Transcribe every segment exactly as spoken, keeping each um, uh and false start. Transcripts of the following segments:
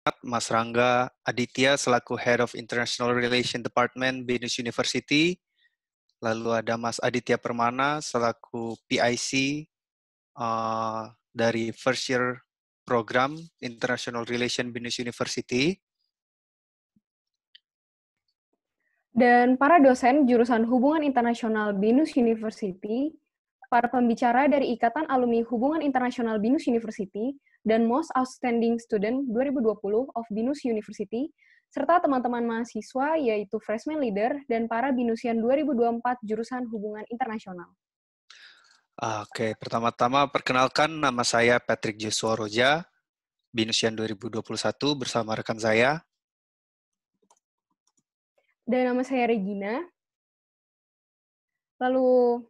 Mas Rangga Aditya selaku Head of International Relation Department BINUS University. Lalu ada Mas Aditya Permana selaku P I C uh, dari First Year Program International Relation BINUS University. Dan para dosen jurusan Hubungan Internasional BINUS University, para pembicara dari Ikatan Alumni Hubungan Internasional BINUS University, dan Most Outstanding Student dua ribu dua puluh of BINUS University, serta teman-teman mahasiswa yaitu Freshman Leader dan para BINUSian dua ribu dua puluh empat jurusan Hubungan Internasional. Oke, pertama-tama perkenalkan nama saya Patrick Joshua Roja, BINUSian dua ribu dua puluh satu bersama rekan saya. Dan nama saya Regina. Lalu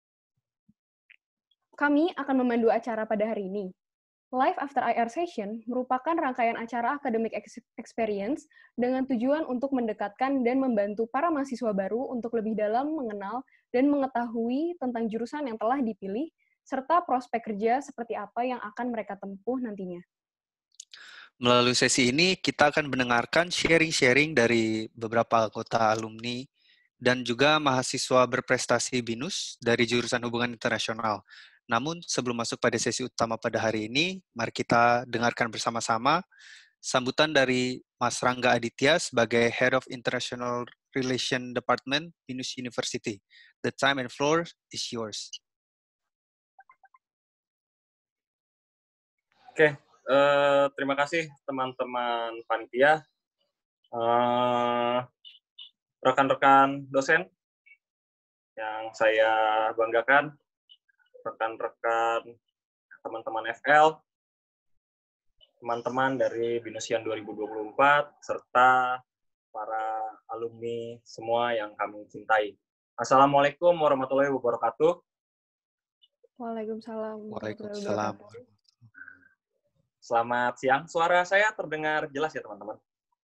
kami akan memandu acara pada hari ini. Live After I R Session merupakan rangkaian acara academic experience dengan tujuan untuk mendekatkan dan membantu para mahasiswa baru untuk lebih dalam mengenal dan mengetahui tentang jurusan yang telah dipilih, serta prospek kerja seperti apa yang akan mereka tempuh nantinya. Melalui sesi ini, kita akan mendengarkan sharing-sharing dari beberapa anggota alumni dan juga mahasiswa berprestasi BINUS dari jurusan Hubungan Internasional. Namun, sebelum masuk pada sesi utama pada hari ini, mari kita dengarkan bersama-sama sambutan dari Mas Rangga Aditya sebagai Head of International Relation Department BINUS University. The time and floor is yours. Oke, uh, terima kasih teman-teman panitia, uh, rekan-rekan dosen yang saya banggakan, rekan-rekan teman-teman F L, teman-teman dari BINUSian dua ribu dua puluh empat, serta para alumni semua yang kami cintai. Assalamualaikum warahmatullahi wabarakatuh. Waalaikumsalam. Waalaikumsalam. Selamat siang. Suara saya terdengar jelas ya, teman-teman?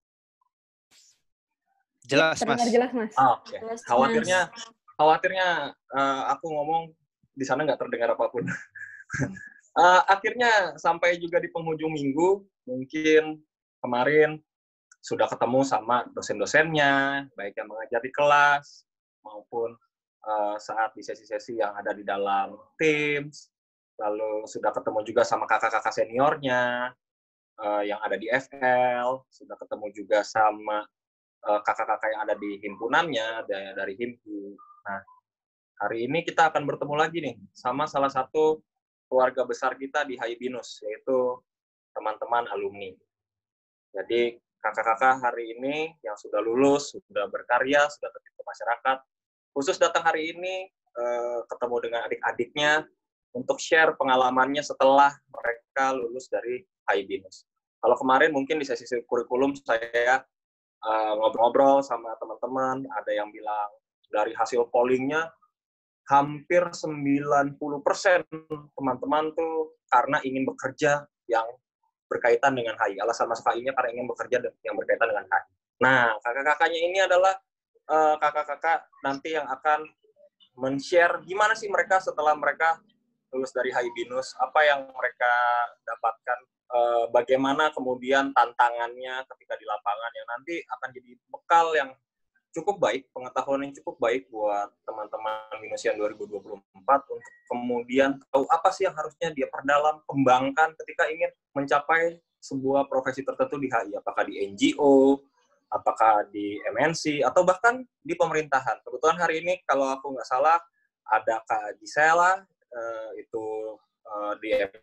Jelas, Mas. Terdengar jelas, Mas. Oh, oke. Okay. Khawatirnya, khawatirnya uh, aku ngomong di sana nggak terdengar apapun. uh, akhirnya sampai juga di penghujung minggu, mungkin kemarin sudah ketemu sama dosen-dosennya, baik yang mengajar di kelas, maupun uh, saat di sesi-sesi yang ada di dalam Teams, lalu sudah ketemu juga sama kakak-kakak seniornya, uh, yang ada di F L, sudah ketemu juga sama uh, kakak-kakak yang ada di himpunannya, dari, dari himpu. Nah, hari ini kita akan bertemu lagi nih, sama salah satu keluarga besar kita di H I BINUS, yaitu teman-teman alumni. Jadi, kakak-kakak hari ini yang sudah lulus, sudah berkarya, sudah terjun ke masyarakat, khusus datang hari ini eh, ketemu dengan adik-adiknya untuk share pengalamannya setelah mereka lulus dari H I BINUS. Kalau kemarin mungkin di sesi kurikulum saya eh, ngobrol-ngobrol sama teman-teman, ada yang bilang dari hasil pollingnya hampir sembilan puluh persen teman-teman tuh karena ingin bekerja yang berkaitan dengan H I. Alasan masuk H I-nya karena ingin bekerja yang berkaitan dengan H I. Nah, kakak-kakaknya ini adalah uh, kakak-kakak nanti yang akan men-share gimana sih mereka setelah mereka lulus dari H I BINUS, apa yang mereka dapatkan, uh, bagaimana kemudian tantangannya ketika di lapangan, yang nanti akan jadi bekal yang cukup baik, pengetahuan yang cukup baik buat teman-teman BINUSian dua ribu dua puluh empat untuk kemudian tahu apa sih yang harusnya dia perdalam, kembangkan ketika ingin mencapai sebuah profesi tertentu di H I, apakah di N G O, apakah di M N C, atau bahkan di pemerintahan. Kebetulan hari ini, kalau aku nggak salah, ada Kak Gisela, uh, itu uh, di M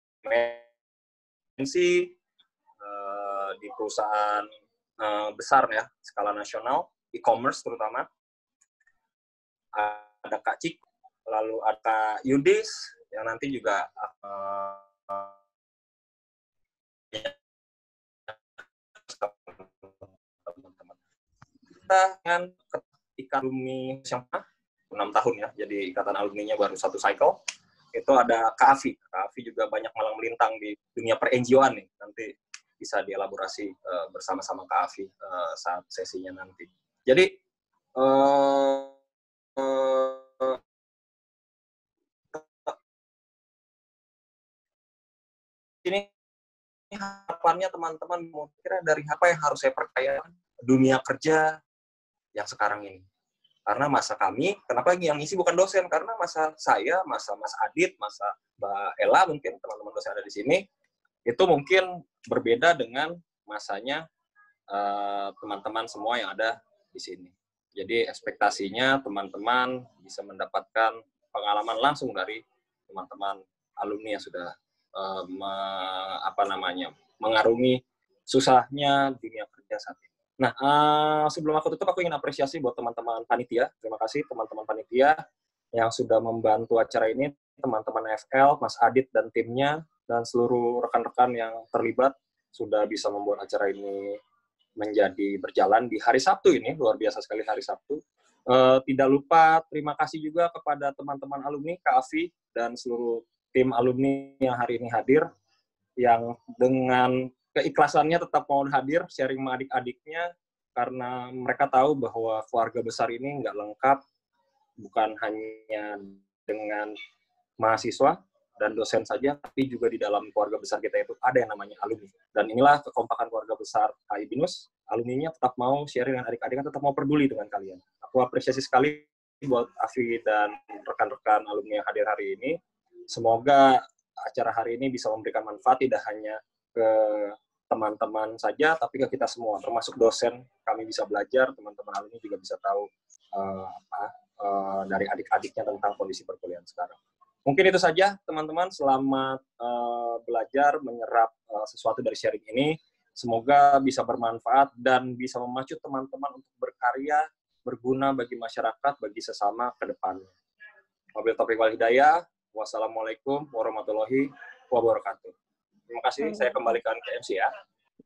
N C, uh, di perusahaan uh, besar ya, skala nasional, e-commerce terutama. Ada Kak Cik, lalu ada Kak Yudis, yang nanti juga uh, teman-teman. Kita dengan ikatan alumni yang enam tahun ya, jadi ikatan alumninya baru satu cycle. Itu ada Kak Afi. Kak Afi juga banyak malang melintang di dunia per-N G O-an nih. Nanti bisa dielaborasi uh, bersama-sama Kak Afi uh, saat sesinya nanti. Jadi, uh, uh, ini harapannya teman-teman mau kira dari apa yang harus saya percaya dunia kerja yang sekarang ini. Karena masa kami, kenapa yang ngisi bukan dosen? Karena masa saya, masa Mas Adit, masa Mbak Ella, mungkin teman-teman dosen ada di sini, itu mungkin berbeda dengan masanya uh, teman-teman semua yang ada di sini. Jadi ekspektasinya teman-teman bisa mendapatkan pengalaman langsung dari teman-teman alumni yang sudah uh, me, apa namanya mengarungi susahnya dunia kerja saat ini. Nah, uh, sebelum aku tutup, aku ingin apresiasi buat teman-teman panitia. Terima kasih teman-teman panitia yang sudah membantu acara ini, teman-teman F L, Mas Adit dan timnya, dan seluruh rekan-rekan yang terlibat sudah bisa membuat acara ini menjadi berjalan di hari Sabtu ini, luar biasa sekali hari Sabtu. Uh, tidak lupa terima kasih juga kepada teman-teman alumni, Kak Afi, dan seluruh tim alumni yang hari ini hadir, yang dengan keikhlasannya tetap mau hadir, sharing sama adik-adiknya, karena mereka tahu bahwa keluarga besar ini nggak lengkap, bukan hanya dengan mahasiswa dan dosen saja, tapi juga di dalam keluarga besar kita itu ada yang namanya alumni. Dan inilah kekompakan keluarga besar H I Binus, alumninya tetap mau sharing dengan adik-adiknya, tetap mau peduli dengan kalian. Aku apresiasi sekali buat Afi dan rekan-rekan alumni yang hadir hari ini. Semoga acara hari ini bisa memberikan manfaat tidak hanya ke teman-teman saja, tapi ke kita semua, termasuk dosen. Kami bisa belajar, teman-teman alumni juga bisa tahu uh, apa, uh, dari adik-adiknya tentang kondisi perkuliahan sekarang. Mungkin itu saja, teman-teman. Selamat uh, belajar, menyerap uh, sesuatu dari sharing ini. Semoga bisa bermanfaat dan bisa memacu teman-teman untuk berkarya, berguna bagi masyarakat, bagi sesama ke depannya. Wabillahi taufiq wal hidayah. Wassalamualaikum warahmatullahi wabarakatuh. Terima kasih, saya kembalikan ke M C ya.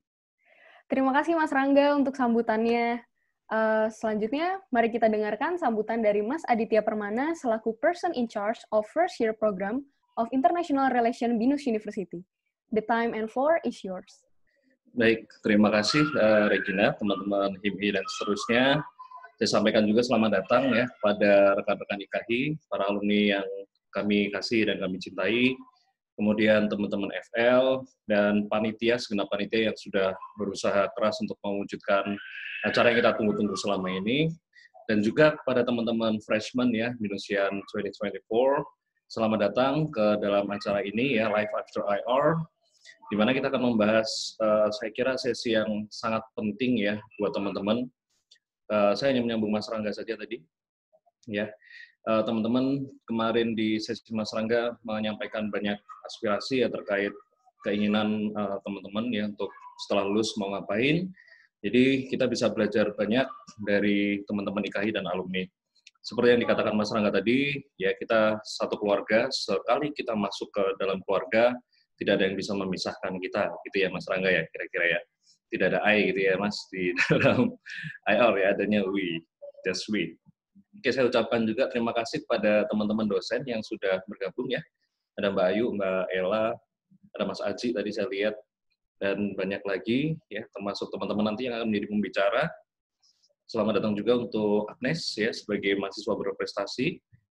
Terima kasih Mas Rangga untuk sambutannya. Uh, selanjutnya, mari kita dengarkan sambutan dari Mas Aditya Permana selaku Person in Charge of First Year Program of International Relations Binus University. The time and floor is yours. Baik, terima kasih uh, Regina, teman-teman H I M I dan seterusnya. Saya sampaikan juga selamat datang ya pada rekan-rekan I K H I, para alumni yang kami kasih dan kami cintai, kemudian teman-teman F L, dan panitia, segenap panitia yang sudah berusaha keras untuk mewujudkan acara yang kita tunggu-tunggu selama ini, dan juga kepada teman-teman freshman ya, Binusian dua ribu dua puluh empat, selamat datang ke dalam acara ini ya, Live After I R, di mana kita akan membahas, uh, saya kira sesi yang sangat penting ya, buat teman-teman. Uh, saya hanya menyambung Mas Rangga saja tadi, ya. Uh, teman-teman kemarin di sesi Mas Rangga menyampaikan banyak aspirasi ya terkait keinginan uh, teman-teman ya untuk setelah lulus mau ngapain. Jadi kita bisa belajar banyak dari teman-teman I K H I dan alumni. Seperti yang dikatakan Mas Rangga tadi, ya kita satu keluarga, sekali kita masuk ke dalam keluarga, tidak ada yang bisa memisahkan kita, gitu ya Mas Rangga ya kira-kira ya. Tidak ada I gitu ya Mas di dalam I R ya, adanya we, just we. Oke, saya ucapkan juga terima kasih kepada teman-teman dosen yang sudah bergabung ya. Ada Mbak Ayu, Mbak Ella, ada Mas Aji tadi saya lihat, dan banyak lagi ya, termasuk teman-teman nanti yang akan menjadi pembicara. Selamat datang juga untuk Agnes ya sebagai mahasiswa berprestasi.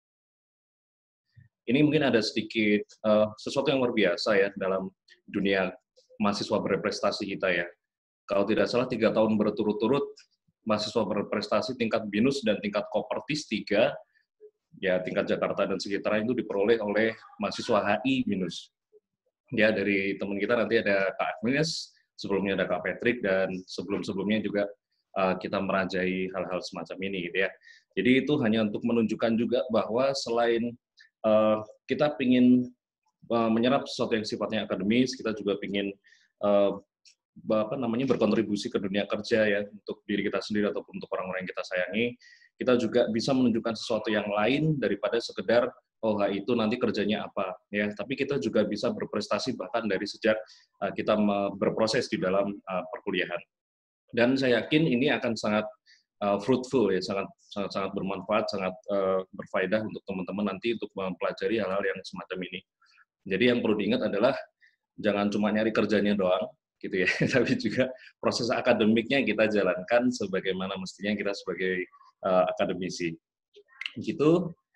Ini mungkin ada sedikit uh, sesuatu yang luar biasa ya dalam dunia mahasiswa berprestasi kita ya. Kalau tidak salah tiga tahun berturut-turut mahasiswa berprestasi tingkat BINUS dan tingkat Kopertis tiga, ya tingkat Jakarta dan sekitarnya itu diperoleh oleh mahasiswa H I BINUS. Ya dari teman kita nanti ada Kak Agnes, sebelumnya ada Kak Patrick, dan sebelum-sebelumnya juga uh, kita merajai hal-hal semacam ini gitu ya. Jadi itu hanya untuk menunjukkan juga bahwa selain uh, kita ingin uh, menyerap sesuatu yang sifatnya akademis, kita juga ingin uh, apa namanya berkontribusi ke dunia kerja ya untuk diri kita sendiri ataupun untuk orang-orang yang kita sayangi. Kita juga bisa menunjukkan sesuatu yang lain daripada sekedar oh itu nanti kerjanya apa ya, tapi kita juga bisa berprestasi bahkan dari sejak uh, kita berproses di dalam uh, perkuliahan. Dan saya yakin ini akan sangat uh, fruitful ya, sangat sangat sangat bermanfaat, sangat uh, berfaedah untuk teman-teman nanti untuk mempelajari hal-hal yang semacam ini. Jadi yang perlu diingat adalah jangan cuma nyari kerjanya doang gitu ya, tapi juga proses akademiknya kita jalankan sebagaimana mestinya kita sebagai uh, akademisi. Gitu.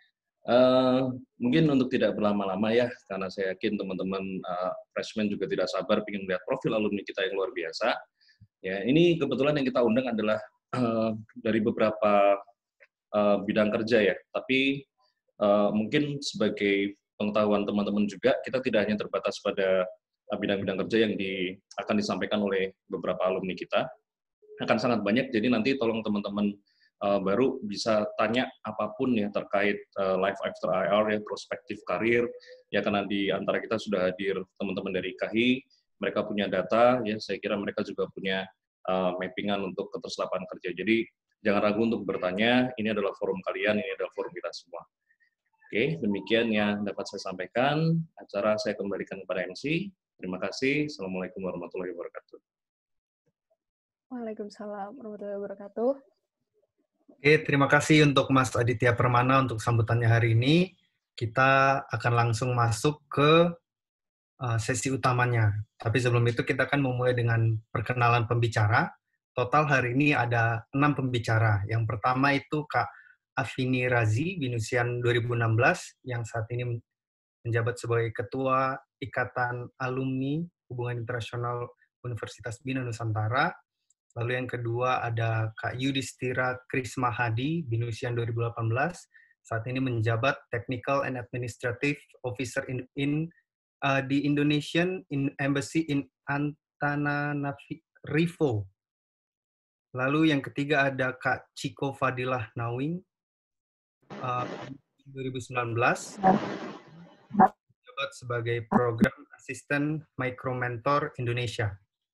Uh, mungkin untuk tidak berlama-lama ya, karena saya yakin teman-teman uh, freshman juga tidak sabar ingin melihat profil alumni kita yang luar biasa. Ya, ini kebetulan yang kita undang adalah uh, dari beberapa uh, bidang kerja ya, tapi uh, mungkin sebagai pengetahuan teman-teman juga, kita tidak hanya terbatas pada bidang-bidang kerja yang di, akan disampaikan oleh beberapa alumni kita, akan sangat banyak, jadi nanti tolong teman-teman Uh, baru bisa tanya apapun ya terkait uh, life after I R ya, prospektif karir ya, karena di antara kita sudah hadir teman-teman dari I K H I, mereka punya data ya, saya kira mereka juga punya uh, mappingan untuk ketersediaan kerja. Jadi jangan ragu untuk bertanya, ini adalah forum kalian, ini adalah forum kita semua. Oke, demikian yang dapat saya sampaikan. Acara saya kembalikan kepada M C. Terima kasih. Assalamualaikum warahmatullahi wabarakatuh. Waalaikumsalam warahmatullahi wabarakatuh. Oke, terima kasih untuk Mas Aditya Permana untuk sambutannya hari ini. Kita akan langsung masuk ke uh, sesi utamanya. Tapi sebelum itu kita akan memulai dengan perkenalan pembicara. Total hari ini ada enam pembicara. Yang pertama itu Kak Afini Razi, Binusian dua ribu enam belas, yang saat ini menjabat sebagai Ketua Ikatan Alumni Hubungan Internasional Universitas Bina Nusantara. Lalu yang kedua ada Kak Yudhistira Krismahadi, Binusian dua ribu delapan belas, saat ini menjabat Technical and Administrative Officer in, in uh, di Indonesian in Embassy in Antananarivo. Lalu yang ketiga ada Kak Chiko Fadilah Nawing, uh, dua ribu sembilan belas, menjabat sebagai Program Assistant Micro Mentor Indonesia.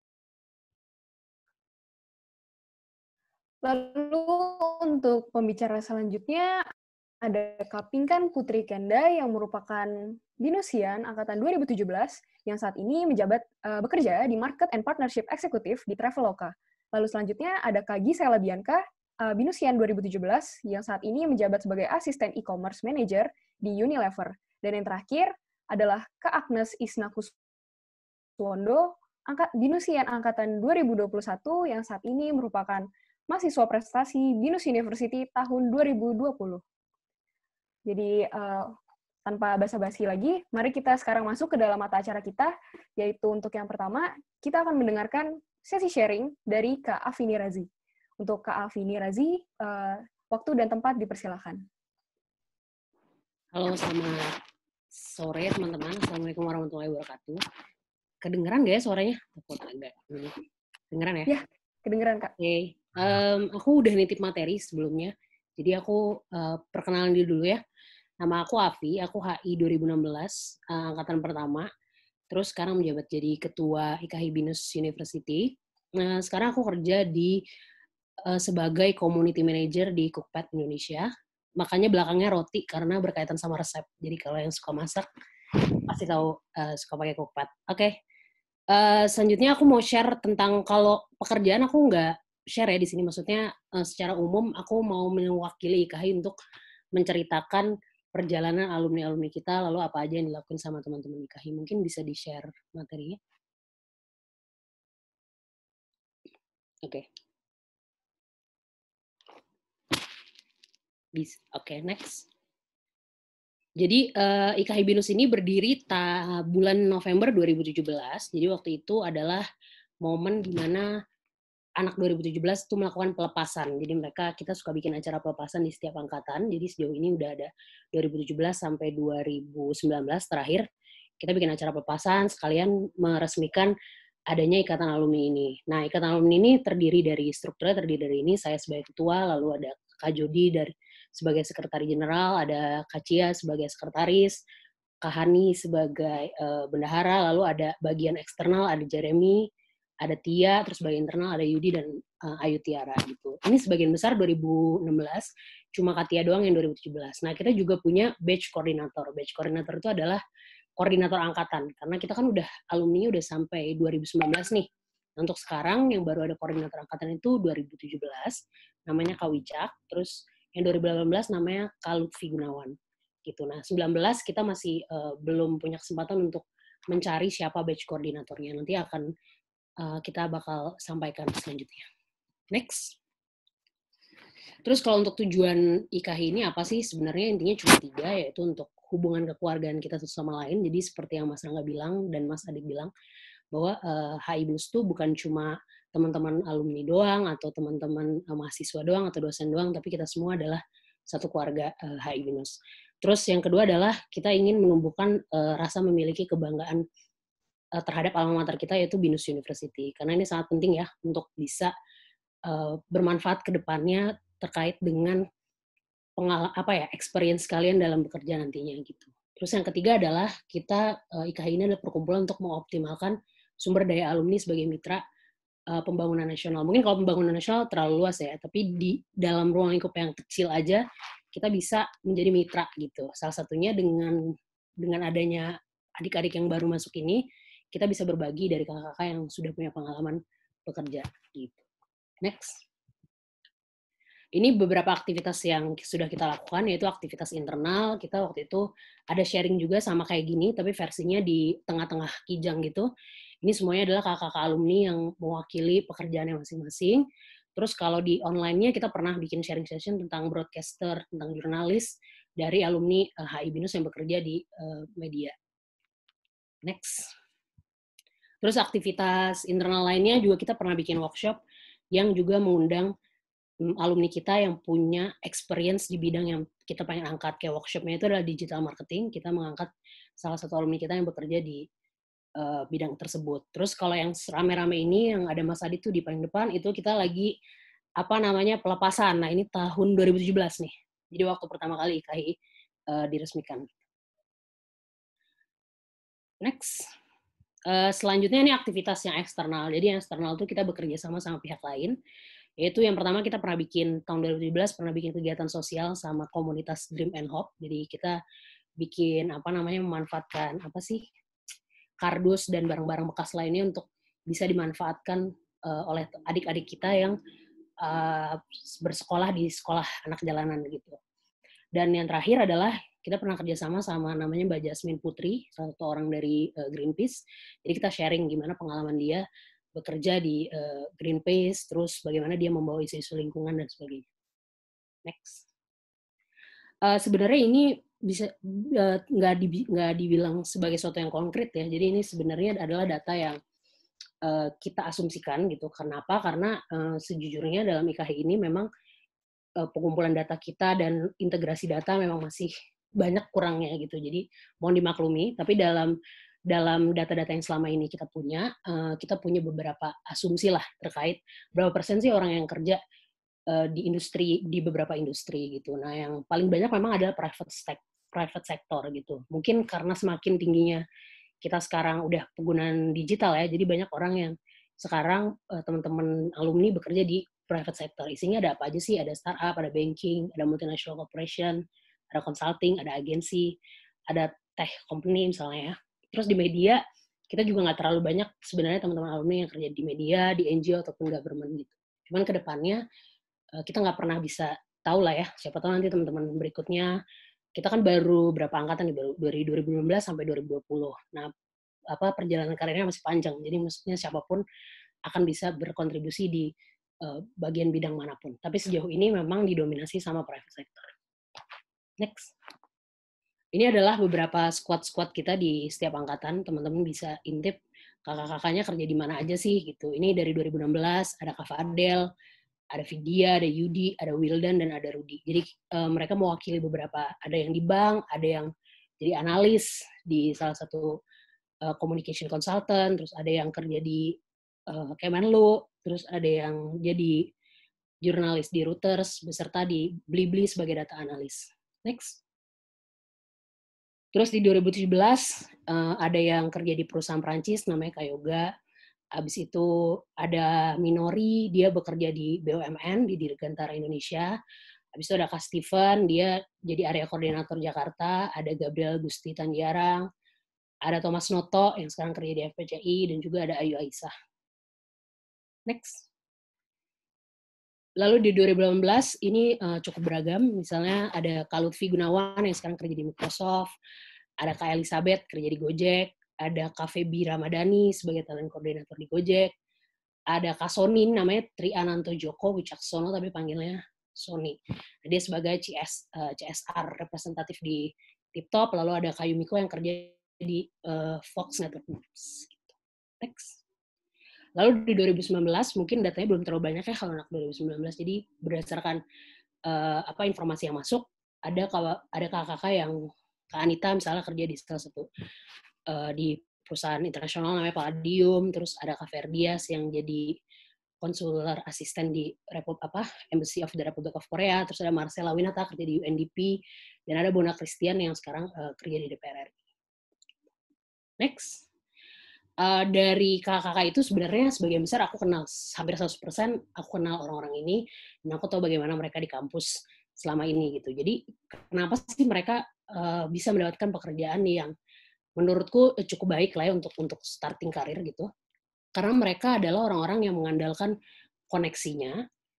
Lalu untuk pembicara selanjutnya ada Kak Pinkan Putri Kenda yang merupakan Binusian angkatan dua ribu tujuh belas yang saat ini menjabat uh, bekerja di Market and Partnership Executive di Traveloka. Lalu selanjutnya ada Kak Gisela Bianca, uh, Binusian dua ribu tujuh belas yang saat ini menjabat sebagai Asisten E-commerce Manager di Unilever. Dan yang terakhir adalah Kak Agnes Isnakuswondo, angkat Binusian angkatan dua ribu dua puluh satu yang saat ini merupakan mahasiswa prestasi Binus University tahun dua ribu dua puluh. Jadi, uh, tanpa basa-basi lagi, mari kita sekarang masuk ke dalam mata acara kita, yaitu untuk yang pertama, kita akan mendengarkan sesi sharing dari Kak Afini Razi. Untuk Kak Afini Razi, uh, waktu dan tempat dipersilakan. Halo, selamat sore teman-teman. Assalamualaikum warahmatullahi wabarakatuh. Kedengeran nggak ya suaranya? Kedengeran ya? Ya, kedengeran Kak. Oke. Okay. Um, aku udah nitip materi sebelumnya, jadi aku uh, perkenalan diri dulu ya. Nama aku Afi, aku H I dua ribu enam belas, uh, angkatan pertama. Terus sekarang menjabat jadi Ketua I K H I Binus University. Nah, sekarang aku kerja di uh, sebagai Community Manager di Cookpad Indonesia. Makanya belakangnya roti, karena berkaitan sama resep. Jadi kalau yang suka masak, pasti tahu uh, suka pakai Cookpad. Oke, okay. uh, selanjutnya aku mau share tentang kalau pekerjaan aku nggak share ya di sini, maksudnya uh, secara umum aku mau mewakili I K H I untuk menceritakan perjalanan alumni-alumni kita, lalu apa aja yang dilakukan sama teman-teman I K H I. Mungkin bisa di-share materinya. Oke. Okay. Oke, okay, next. Jadi uh, I K H I Binus ini berdiri ta bulan November dua ribu tujuh belas. Jadi waktu itu adalah momen di mana anak dua ribu tujuh belas itu melakukan pelepasan. Jadi mereka, kita suka bikin acara pelepasan di setiap angkatan. Jadi sejauh ini udah ada dua ribu tujuh belas sampai dua ribu sembilan belas terakhir. Kita bikin acara pelepasan, sekalian meresmikan adanya Ikatan Alumni ini. Nah, Ikatan Alumni ini terdiri dari, strukturnya terdiri dari ini, saya sebagai ketua, lalu ada Kak Jody dari, sebagai sekretaris jenderal, ada Kak Cia sebagai sekretaris, Kak Hani sebagai uh, bendahara, lalu ada bagian eksternal, ada Jeremy, ada Tia, terus bagian internal ada Yudi dan uh, Ayu Tiara gitu. Ini sebagian besar dua ribu enam belas, cuma Kak Tia doang yang dua ribu tujuh belas. Nah, kita juga punya batch koordinator. Batch koordinator itu adalah koordinator angkatan, karena kita kan udah alumni udah sampai dua ribu sembilan belas nih. Untuk sekarang yang baru ada koordinator angkatan itu dua ribu tujuh belas, namanya Kak Wicak, terus yang dua ribu delapan belas namanya Kak Lutfi Gunawan. Gitu. Nah, sembilan belas kita masih uh, belum punya kesempatan untuk mencari siapa batch koordinatornya. Nanti akan Uh, kita bakal sampaikan selanjutnya. Next. Terus kalau untuk tujuan I K H I ini apa sih? Sebenarnya intinya cuma tiga, yaitu untuk hubungan kekeluargaan kita satu sama lain. Jadi seperti yang Mas Rangga bilang dan Mas Adik bilang, bahwa uh, H I BINUS itu bukan cuma teman-teman alumni doang, atau teman-teman uh, mahasiswa doang, atau dosen doang, tapi kita semua adalah satu keluarga uh, H I BINUS. Terus yang kedua adalah kita ingin menumbuhkan uh, rasa memiliki kebanggaan uh, terhadap alma mater kita, yaitu BINUS University. Karena ini sangat penting ya, untuk bisa uh, bermanfaat ke depannya terkait dengan pengal apa ya experience kalian dalam bekerja nantinya gitu. Terus yang ketiga adalah kita uh, I K H I ini adalah perkumpulan untuk mengoptimalkan sumber daya alumni sebagai mitra uh, pembangunan nasional. Mungkin kalau pembangunan nasional terlalu luas ya, tapi di dalam ruang lingkup yang kecil aja kita bisa menjadi mitra gitu. Salah satunya dengan dengan adanya adik-adik yang baru masuk ini, kita bisa berbagi dari kakak-kakak yang sudah punya pengalaman bekerja gitu. Next. Ini beberapa aktivitas yang sudah kita lakukan, yaitu aktivitas internal. Kita waktu itu ada sharing juga sama kayak gini, tapi versinya di tengah-tengah kijang gitu. Ini semuanya adalah kakak-kakak alumni yang mewakili pekerjaannya masing-masing. Terus kalau di online-nya kita pernah bikin sharing session tentang broadcaster, tentang jurnalis, dari alumni H I BINUS yang bekerja di uh, media. Next. Terus aktivitas internal lainnya juga kita pernah bikin workshop yang juga mengundang alumni kita yang punya experience di bidang yang kita pengen angkat. Kayak workshopnya itu adalah digital marketing. Kita mengangkat salah satu alumni kita yang bekerja di uh, bidang tersebut. Terus kalau yang rame-rame ini, yang ada Mas Adi tuh di paling depan, itu kita lagi apa namanya pelepasan. Nah ini tahun dua ribu tujuh belas nih. Jadi waktu pertama kali I K H I uh, diresmikan. Next. Uh, selanjutnya ini aktivitas yang eksternal. Jadi yang eksternal itu kita bekerja sama sama pihak lain. Yaitu yang pertama kita pernah bikin, tahun dua ribu tujuh belas pernah bikin kegiatan sosial sama komunitas Dream and Hope. Jadi kita bikin apa namanya memanfaatkan apa sih kardus dan barang-barang bekas lainnya untuk bisa dimanfaatkan uh, oleh adik-adik kita yang uh, bersekolah di sekolah anak jalanan gitu. Dan yang terakhir adalah kita pernah kerjasama sama namanya Mbak Jasmine Putri, salah satu orang dari uh, Greenpeace. Jadi kita sharing gimana pengalaman dia bekerja di uh, Greenpeace, terus bagaimana dia membawa isu-isu lingkungan dan sebagainya. Next. Uh, sebenarnya ini bisa nggak uh, di, dibilang sebagai sesuatu yang konkret ya. Jadi ini sebenarnya adalah data yang uh, kita asumsikan gitu. Kenapa? Karena uh, sejujurnya dalam I K H I ini memang uh, pengumpulan data kita dan integrasi data memang masih banyak kurangnya gitu. Jadi mohon dimaklumi. Tapi dalam dalam data-data yang selama ini kita punya, uh, kita punya beberapa asumsi lah terkait berapa persen sih orang yang kerja uh, di industri, di beberapa industri gitu. Nah, yang paling banyak memang adalah private sector, private sector gitu. Mungkin karena semakin tingginya kita sekarang udah penggunaan digital ya, jadi banyak orang yang sekarang uh, teman-teman alumni bekerja di private sector. Isinya ada apa aja sih? Ada startup, ada banking, ada multinational corporation, ada consulting, ada agensi, ada tech company misalnya ya. Terus di media, kita juga nggak terlalu banyak sebenarnya teman-teman alumni yang kerja di media, di N G O, ataupun government gitu. Cuman ke depannya, kita nggak pernah bisa tahu lah ya, siapa tahu nanti teman-teman berikutnya, kita kan baru berapa angkatan nih, baru dari dua ribu lima belas sampai dua ribu dua puluh. Nah, apa perjalanan karirnya masih panjang, jadi maksudnya siapapun akan bisa berkontribusi di uh, bagian bidang manapun. Tapi sejauh ini memang didominasi sama private sector. Next. Ini adalah beberapa squad-squad kita di setiap angkatan. Teman-teman bisa intip kakak-kakaknya kerja di mana aja sih gitu. Ini dari dua ribu enam belas, ada Kak Fadel, ada Vidya, ada Yudi, ada Wildan, dan ada Rudi. Jadi uh, mereka mewakili beberapa, ada yang di bank, ada yang jadi analis di salah satu uh, communication consultant, terus ada yang kerja di uh, Kemenlu, terus ada yang jadi jurnalis di Reuters, beserta di Blibli sebagai data analis. Next. Terus di dua ribu tujuh belas uh, ada yang kerja di perusahaan Prancis namanya Kayoga. Habis itu ada Minori, dia bekerja di B U M N di Dirgantara Indonesia. Habis itu ada Kak Steven, dia jadi area koordinator Jakarta. Ada Gabriel Gusti Tandiarang, ada Thomas Noto yang sekarang kerja di F P C I, dan juga ada Ayu Aisyah. Next. Lalu di dua ribu delapan belas ini uh, cukup beragam. Misalnya ada Kak Lutfi Gunawan yang sekarang kerja di Microsoft, ada Kak Elizabeth kerja di Gojek, ada Kak Febi Ramadhani sebagai talent coordinator di Gojek, ada Kak Sonin namanya Tri Ananto Joko Wicaksono tapi panggilnya Sony. Nah, dia sebagai C S, uh, C S R representatif di TikTok, lalu ada Kak Yumiko yang kerja di uh, Fox Network News. Next. Lalu di dua ribu sembilan belas mungkin datanya belum terlalu banyak ya kalau anak dua ribu sembilan belas. Jadi berdasarkan uh, apa informasi yang masuk, ada ada kakak-kakak yang Kak Anita misalnya kerja di salah satu uh, di perusahaan internasional namanya Palladium, terus ada Kak Ferdias yang jadi konsuler asisten di Repub apa Embassy of the Republic of Korea, terus ada Marcella Winata kerja di U N D P, dan ada Bona Christian yang sekarang uh, kerja di D P R R I. Next. Uh, dari kakak-kakak itu sebenarnya sebagian besar aku kenal, hampir seratus persen aku kenal orang-orang ini, dan aku tahu bagaimana mereka di kampus selama ini gitu. Jadi kenapa sih mereka uh, bisa mendapatkan pekerjaan yang menurutku cukup baik lah ya untuk untuk starting karir gitu. Karena mereka adalah orang-orang yang mengandalkan koneksinya,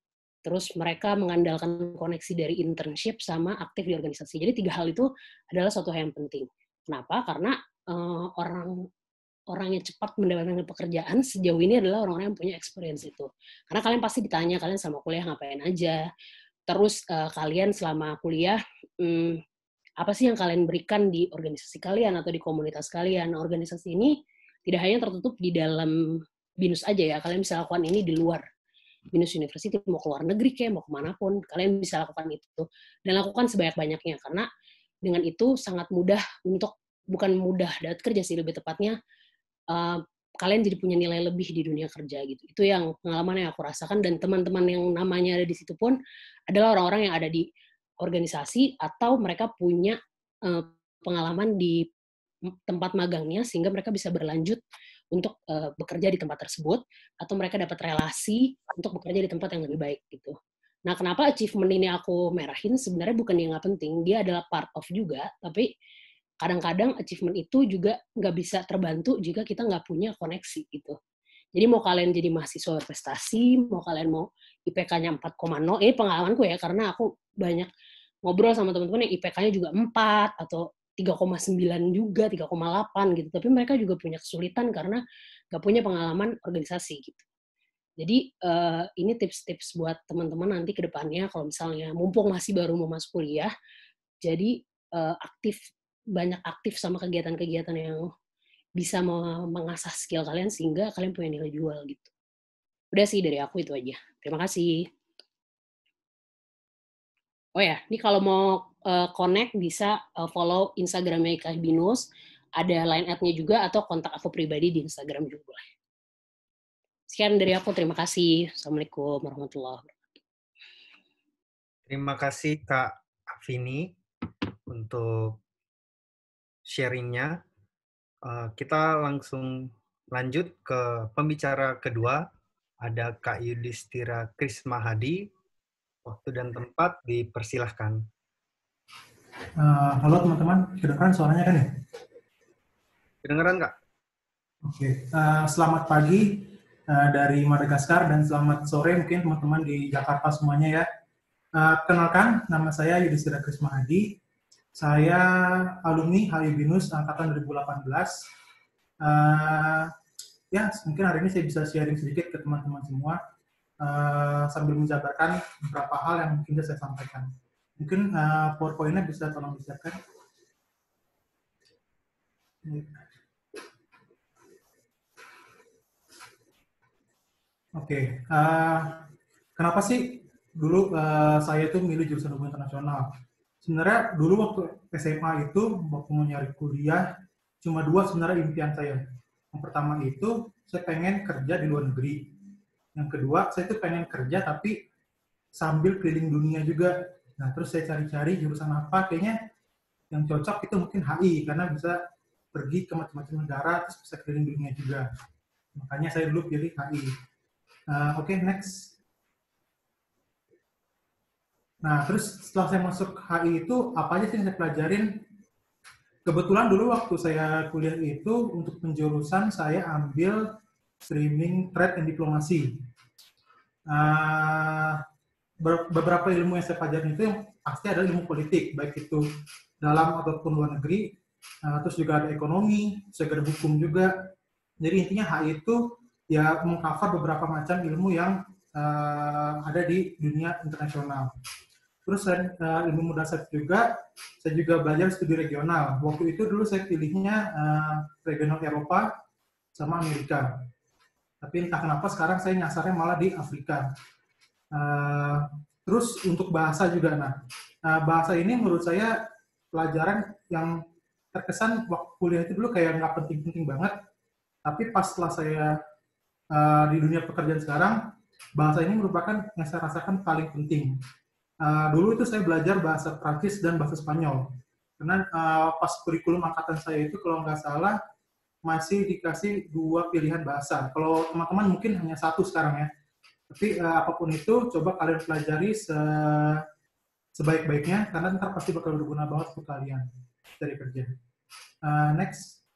terus mereka mengandalkan koneksi dari internship sama aktif di organisasi. Jadi tiga hal itu adalah suatu hal yang penting. Kenapa? Karena uh, orang orang yang cepat mendapatkan pekerjaan sejauh ini adalah orang-orang yang punya experience itu. Karena kalian pasti ditanya, kalian selama kuliah ngapain aja, terus uh, kalian selama kuliah, hmm, apa sih yang kalian berikan di organisasi kalian atau di komunitas kalian. Nah, organisasi ini tidak hanya tertutup di dalam BINUS aja ya, kalian bisa lakukan ini di luar BINUS University, mau ke luar negeri kayak, mau kemanapun, kalian bisa lakukan itu. Dan lakukan sebanyak-banyaknya, karena dengan itu sangat mudah untuk, bukan mudah dapat kerja sih, lebih tepatnya, Uh, kalian jadi punya nilai lebih di dunia kerja gitu. Itu yang pengalaman yang aku rasakan, dan teman-teman yang namanya ada di situ pun adalah orang-orang yang ada di organisasi atau mereka punya uh, pengalaman di tempat magangnya sehingga mereka bisa berlanjut untuk uh, bekerja di tempat tersebut, atau mereka dapat relasi untuk bekerja di tempat yang lebih baik gitu. Nah, kenapa achievement ini aku merahin? Sebenarnya bukan dia nggak penting, dia adalah part of juga, tapi kadang-kadang achievement itu juga nggak bisa terbantu jika kita nggak punya koneksi gitu. Jadi mau kalian jadi mahasiswa berprestasi, mau kalian mau I P K-nya empat koma nol, ini pengalamanku ya, karena aku banyak ngobrol sama teman-teman yang I P K-nya juga empat, atau tiga koma sembilan juga, tiga koma delapan gitu. Tapi mereka juga punya kesulitan karena nggak punya pengalaman organisasi gitu. Jadi uh, ini tips-tips buat teman-teman nanti ke depannya, kalau misalnya mumpung masih baru mau masuk kuliah, jadi uh, aktif, banyak aktif sama kegiatan-kegiatan yang bisa mengasah skill kalian sehingga kalian punya nilai jual gitu. Udah sih dari aku itu aja. Terima kasih. Oh ya, ini kalau mau uh, connect bisa uh, follow Instagramnya I K H BINUS, ada line ad-nya juga, atau kontak aku pribadi di Instagram juga boleh. Sekian dari aku, terima kasih. Assalamualaikum warahmatullahi wabarakatuh. Terima kasih Kak Afini untuk sharing-nya. Uh, kita langsung lanjut ke pembicara kedua. Ada Kak Yudhistira Krismahadi. Waktu dan tempat dipersilahkan. Uh, halo teman-teman, kedengeran suaranya kan ya? Kedengeran Kak? Oke, uh, selamat pagi uh, dari Madagaskar dan selamat sore mungkin teman-teman di Jakarta semuanya ya. Uh, kenalkan, nama saya Yudhistira Krismahadi. Saya alumni H I BINUS angkatan dua ribu delapan belas. Uh, ya, mungkin hari ini saya bisa sharing sedikit ke teman-teman semua uh, sambil menjabarkan beberapa hal yang mungkin saya sampaikan. Mungkin uh, PowerPoint-nya bisa tolong disiapkan. Oke, okay. uh, kenapa sih dulu uh, saya itu milih jurusan hubungan internasional? Sebenarnya dulu waktu S M A itu, waktu mau nyari kuliah, cuma dua sebenarnya impian saya. Yang pertama itu, saya pengen kerja di luar negeri. Yang kedua, saya itu pengen kerja tapi sambil keliling dunia juga. Nah, terus saya cari-cari jurusan apa, kayaknya yang cocok itu mungkin H I, karena bisa pergi ke macam-macam negara, terus bisa keliling dunia juga. Makanya saya dulu pilih H I. Uh, Oke, okay, next. Nah, terus setelah saya masuk H I itu, apa aja sih yang saya pelajarin? Kebetulan dulu waktu saya kuliah itu, untuk penjurusan saya ambil streaming trade and diplomasi. Uh, beberapa ilmu yang saya pelajari itu yang pasti ada ilmu politik, baik itu dalam ataupun luar negeri. Uh, terus juga ada ekonomi, juga ada hukum juga. Jadi intinya H I itu ya mengcover beberapa macam ilmu yang uh, ada di dunia internasional. Terus saya uh, ilmu mendasar juga, saya juga belajar studi regional. Waktu itu dulu saya pilihnya uh, regional Eropa sama Amerika. Tapi entah kenapa sekarang saya nyasarnya malah di Afrika. Uh, terus untuk bahasa juga, nah uh, bahasa ini menurut saya pelajaran yang terkesan waktu kuliah itu dulu kayak nggak penting-penting banget. Tapi pas setelah saya uh, di dunia pekerjaan sekarang, bahasa ini merupakan yang saya rasakan paling penting. Uh, dulu itu saya belajar bahasa Prancis dan bahasa Spanyol. Karena uh, pas kurikulum angkatan saya itu kalau nggak salah masih dikasih dua pilihan bahasa. Kalau teman-teman mungkin hanya satu sekarang ya. Tapi uh, apapun itu coba kalian pelajari se sebaik-baiknya karena ntar pasti bakal berguna banget untuk kalian dari kerja. Uh, next.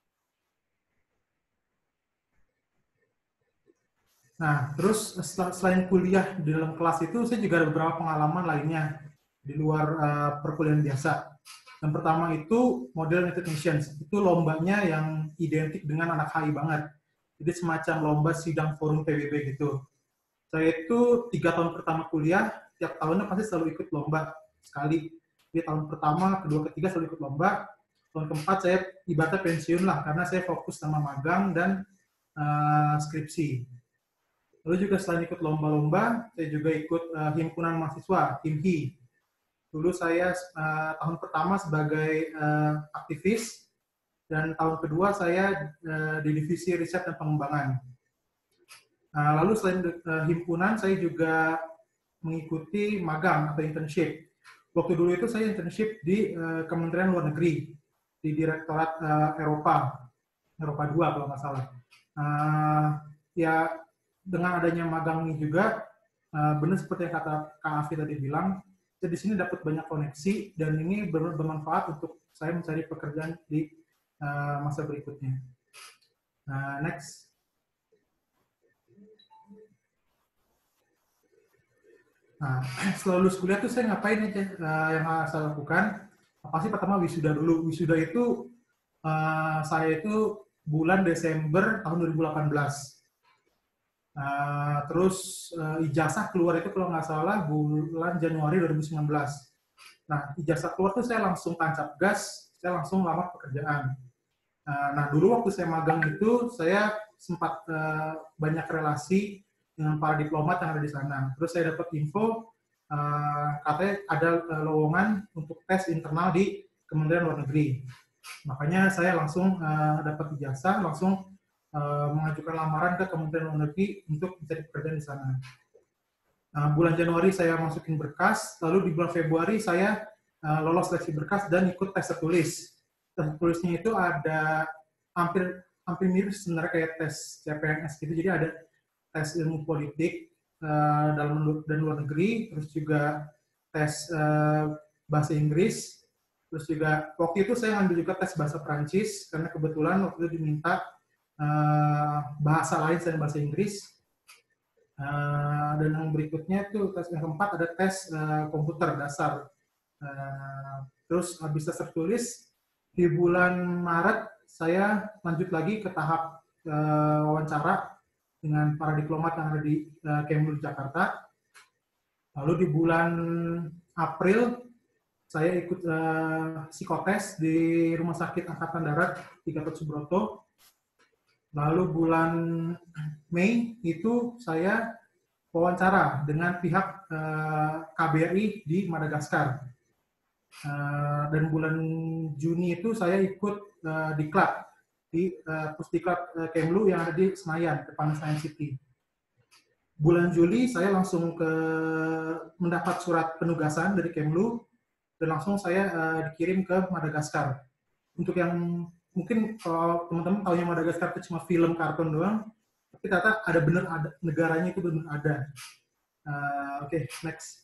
Nah, terus selain kuliah di dalam kelas itu, saya juga ada beberapa pengalaman lainnya di luar uh, perkuliahan biasa. Yang pertama itu Model United Nations. Itu lombanya yang identik dengan anak H I banget. Jadi semacam lomba sidang forum P B B gitu. Saya itu tiga tahun pertama kuliah, tiap tahunnya pasti selalu ikut lomba sekali. Jadi tahun pertama, kedua, ketiga selalu ikut lomba. Tahun keempat saya ibaratnya pensiun lah, karena saya fokus sama magang dan uh, skripsi. Lalu juga selain ikut lomba-lomba, saya juga ikut uh, himpunan mahasiswa, H I M H I. Dulu saya uh, tahun pertama sebagai uh, aktivis, dan tahun kedua saya uh, di divisi riset dan pengembangan. Uh, lalu selain uh, himpunan, saya juga mengikuti magang atau internship. Waktu dulu itu saya internship di uh, Kementerian Luar Negeri, di Direktorat uh, Eropa, Eropa dua kalau nggak salah. Uh, ya, dengan adanya magang ini juga, uh, benar seperti yang kata Kak Afi tadi bilang, saya di sini dapat banyak koneksi dan ini bermanfaat untuk saya mencari pekerjaan di uh, masa berikutnya. Uh, next. Nah, setelah lulus kuliah tuh saya ngapain aja uh, yang saya lakukan? Pasti pertama wisuda dulu. Wisuda itu uh, saya itu bulan Desember tahun dua ribu delapan belas. Uh, terus uh, ijazah keluar itu kalau nggak salah bulan Januari dua ribu sembilan belas. Nah, ijazah keluar tuh saya langsung tancap gas, saya langsung lamar pekerjaan. Uh, nah, dulu waktu saya magang itu, saya sempat uh, banyak relasi dengan para diplomat yang ada di sana. Terus saya dapat info, uh, katanya ada uh, lowongan untuk tes internal di Kementerian Luar Negeri. Makanya saya langsung uh, dapat ijazah, langsung Uh, mengajukan lamaran ke Kementerian Luar Negeri untuk mencari pekerjaan di sana. Uh, bulan Januari saya masukin berkas, lalu di bulan Februari saya uh, lolos seleksi berkas dan ikut tes tertulis. Tes tertulisnya itu ada hampir hampir mirip sebenarnya kayak tes C P N S gitu. Jadi ada tes ilmu politik uh, dalam dan luar negeri, terus juga tes uh, bahasa Inggris, terus juga waktu itu saya ambil juga tes bahasa Prancis karena kebetulan waktu itu diminta Uh, bahasa lain selain bahasa Inggris. Uh, dan yang berikutnya itu tes yang keempat ada tes uh, komputer dasar. Uh, terus habis tes tertulis di bulan Maret saya lanjut lagi ke tahap uh, wawancara dengan para diplomat yang ada di uh, Kemlu Jakarta. Lalu di bulan April saya ikut uh, psikotes di Rumah Sakit Angkatan Darat di Gatot Subroto. Lalu bulan Mei itu saya wawancara dengan pihak uh, K B R I di Madagaskar. Uh, dan bulan Juni itu saya ikut uh, diklat di uh, pusdiklat uh, Kemlu yang ada di Senayan, depan Senayan City. Bulan Juli saya langsung ke mendapat surat penugasan dari Kemlu dan langsung saya uh, dikirim ke Madagaskar. Untuk yang mungkin kalau teman-teman tahunya Madagaskar itu cuma film kartun doang, tapi ternyata ada bener ada negaranya itu benar ada. Uh, Oke, okay, next.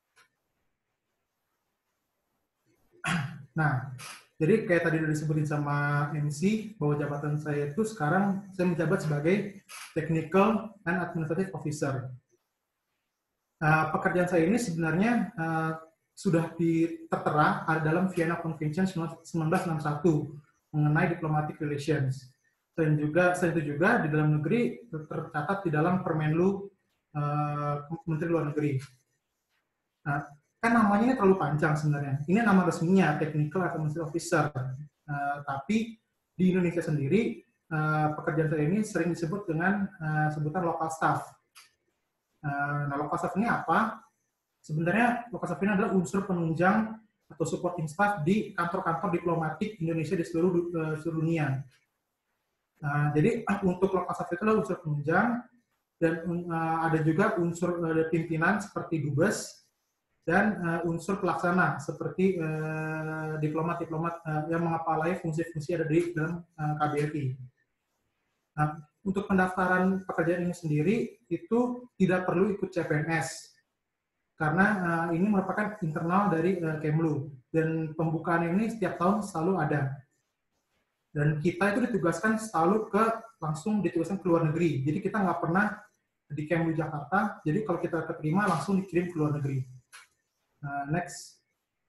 Nah, jadi kayak tadi udah disebutin sama M C bahwa jabatan saya itu sekarang saya menjabat sebagai Technical and Administrative Officer. Uh, pekerjaan saya ini sebenarnya uh, sudah tertera dalam Vienna Convention seribu sembilan ratus enam puluh satu. Mengenai diplomatic relations. Dan juga selain itu juga di dalam negeri tercatat di dalam Permenlu uh, Menteri Luar Negeri. Nah, kan namanya ini terlalu panjang sebenarnya. Ini nama resminya, Technical Administrative Officer. Uh, tapi di Indonesia sendiri, uh, pekerjaan saya ini sering disebut dengan uh, sebutan local staff. Uh, nah, local staff ini apa? Sebenarnya local staff ini adalah unsur penunjang atau supporting staff di kantor-kantor diplomatik Indonesia di seluruh, uh, seluruh dunia. Nah, jadi untuk local staff itu adalah unsur penunjang, dan uh, ada juga unsur uh, pimpinan seperti dubes, dan uh, unsur pelaksana seperti uh, diplomat-diplomat uh, yang mengepalai fungsi-fungsi ada di dalam uh, K B R I. Nah, untuk pendaftaran pekerjaan ini sendiri itu tidak perlu ikut C P N S karena uh, ini merupakan internal dari uh, Kemlu, dan pembukaan ini setiap tahun selalu ada. Dan kita itu ditugaskan selalu ke langsung ditugaskan ke luar negeri. Jadi kita nggak pernah di Kemlu Jakarta. Jadi kalau kita keterima langsung dikirim ke luar negeri. Uh, next.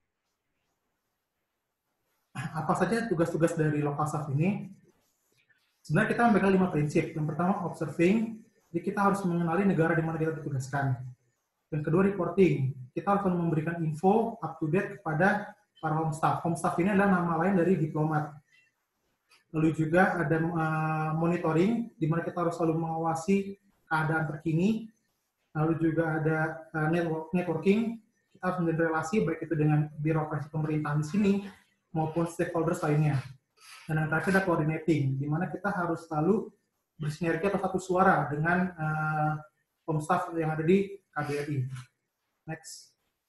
Apa saja tugas-tugas dari local staff ini? Sebenarnya kita memegang lima prinsip. Yang pertama, observing. Jadi kita harus mengenali negara di mana kita ditugaskan. Yang kedua, reporting. Kita harus memberikan info up to date kepada para home staff. Home staff ini adalah nama lain dari diplomat. Lalu juga ada uh, monitoring, di mana kita harus selalu mengawasi keadaan terkini. Lalu juga ada uh, network, networking. Kita harus menjalin relasi baik itu dengan birokrasi pemerintahan di sini maupun stakeholders lainnya. Dan yang terakhir ada coordinating, di mana kita harus selalu bersinergi atau satu suara dengan uh, home staff yang ada di K B R I. Next.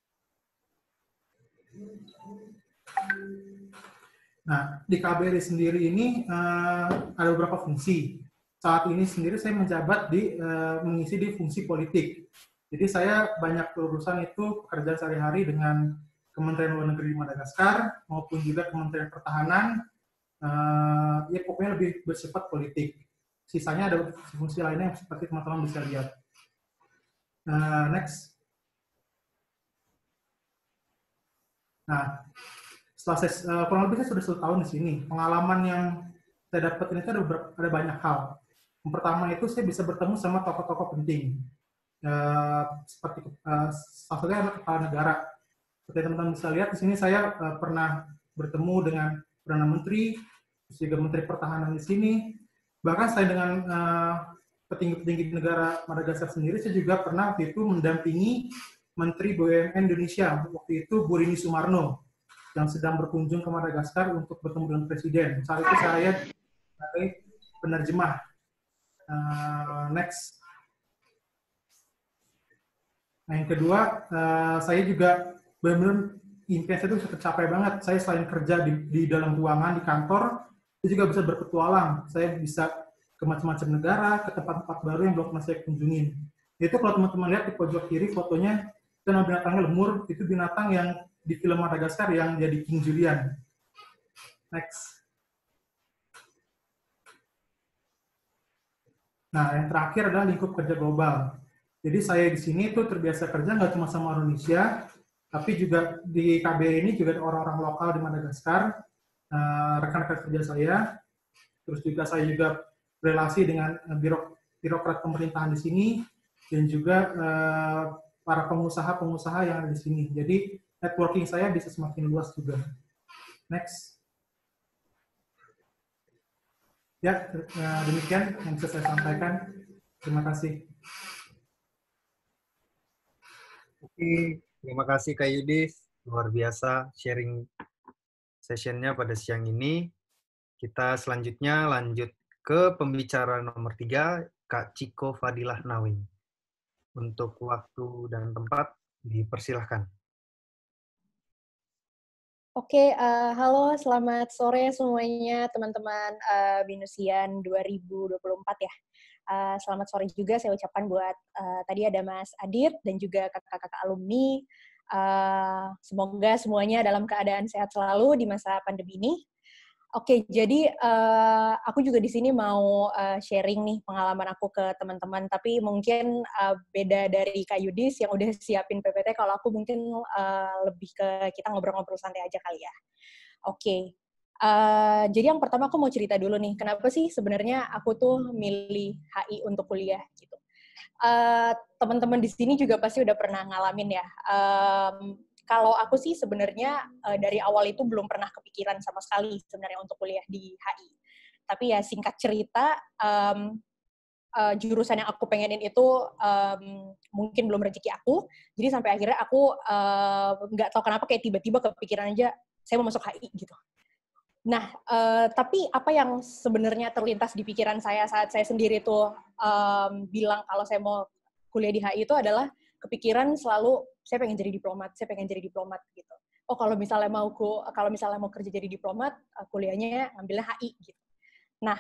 Nah, di K B R I sendiri ini uh, ada beberapa fungsi. Saat ini sendiri saya menjabat di uh, mengisi di fungsi politik. Jadi saya banyak berurusan itu pekerjaan sehari-hari dengan Kementerian Luar Negeri di Madagaskar maupun juga Kementerian Pertahanan. Uh, ya pokoknya lebih bersifat politik. Sisanya ada fungsi lainnya yang seperti teman-teman bisa lihat. Uh, next. Nah, setelah saya, uh, kurang lebih saya sudah satu tahun di sini. Pengalaman yang saya dapat ini ada, ada banyak hal. Yang pertama itu saya bisa bertemu sama tokoh-tokoh penting. Uh, seperti uh, salah satunya adalah kepala negara. Seperti teman-teman bisa lihat di sini saya uh, pernah bertemu dengan Perdana Menteri, juga Menteri Pertahanan di sini. Bahkan saya dengan uh, petinggi-petinggi negara Madagaskar sendiri, saya juga pernah waktu itu mendampingi Menteri B U M N Indonesia, waktu itu Bu Rini Sumarno, yang sedang berkunjung ke Madagaskar untuk bertemu dengan Presiden. Saat itu saya sebagai penerjemah. Uh, next. Nah, yang kedua, uh, saya juga benar-benar impian saya itu bisa tercapai banget. Saya selain kerja di, di dalam ruangan, di kantor, saya juga bisa berpetualang. Saya bisa ke macam-macam negara, ke tempat-tempat baru yang belum pernah saya kunjungin. Itu kalau teman-teman lihat di pojok kiri fotonya, itu nama binatangnya lemur, itu binatang yang di film Madagaskar yang jadi King Julian. Next. Nah, yang terakhir adalah lingkup kerja global. Jadi saya di sini tuh terbiasa kerja nggak cuma sama Indonesia, tapi juga di K B R I ini juga ada orang-orang lokal di Madagaskar, uh, rekan-rekan kerja saya. Terus juga saya juga relasi dengan birok, birokrat pemerintahan di sini, dan juga uh, para pengusaha-pengusaha yang ada di sini. Jadi networking saya bisa semakin luas juga. Next. Ya, demikian yang bisa saya sampaikan. Terima kasih. Oke, terima kasih Kak Yudis. Luar biasa sharing sessionnya pada siang ini. Kita selanjutnya lanjut ke pembicara nomor tiga, Kak Ciko Fadilah Nawing. Untuk waktu dan tempat, dipersilahkan. Oke, uh, halo, selamat sore semuanya teman-teman uh, Binusian dua ribu dua puluh empat ya. Uh, selamat sore juga saya ucapkan buat uh, tadi ada Mas Adit dan juga kakak-kakak alumni. Uh, semoga semuanya dalam keadaan sehat selalu di masa pandemi ini. Oke, jadi uh, aku juga di sini mau uh, sharing nih pengalaman aku ke teman-teman, tapi mungkin uh, beda dari Kak Yudis yang udah siapin P P T, kalau aku mungkin uh, lebih ke kita ngobrol-ngobrol santai aja kali ya. Oke, uh, jadi yang pertama aku mau cerita dulu nih, kenapa sih sebenarnya aku tuh milih H I untuk kuliah gitu. uh, teman-teman di sini juga pasti udah pernah ngalamin ya. Um, kalau aku sih sebenarnya uh, dari awal itu belum pernah kepikiran sama sekali sebenarnya untuk kuliah di H I. Tapi ya singkat cerita, um, uh, jurusan yang aku pengenin itu um, mungkin belum rezeki aku. Jadi sampai akhirnya aku nggak uh, tahu kenapa kayak tiba-tiba kepikiran aja saya mau masuk H I gitu. Nah, uh, tapi apa yang sebenarnya terlintas di pikiran saya saat saya sendiri tuh um, bilang kalau saya mau kuliah di H I itu adalah kepikiran selalu saya pengen jadi diplomat, saya pengen jadi diplomat gitu. Oh kalau misalnya mau ku, kalau misalnya mau kerja jadi diplomat, kuliahnya ngambilnya H I gitu. Nah,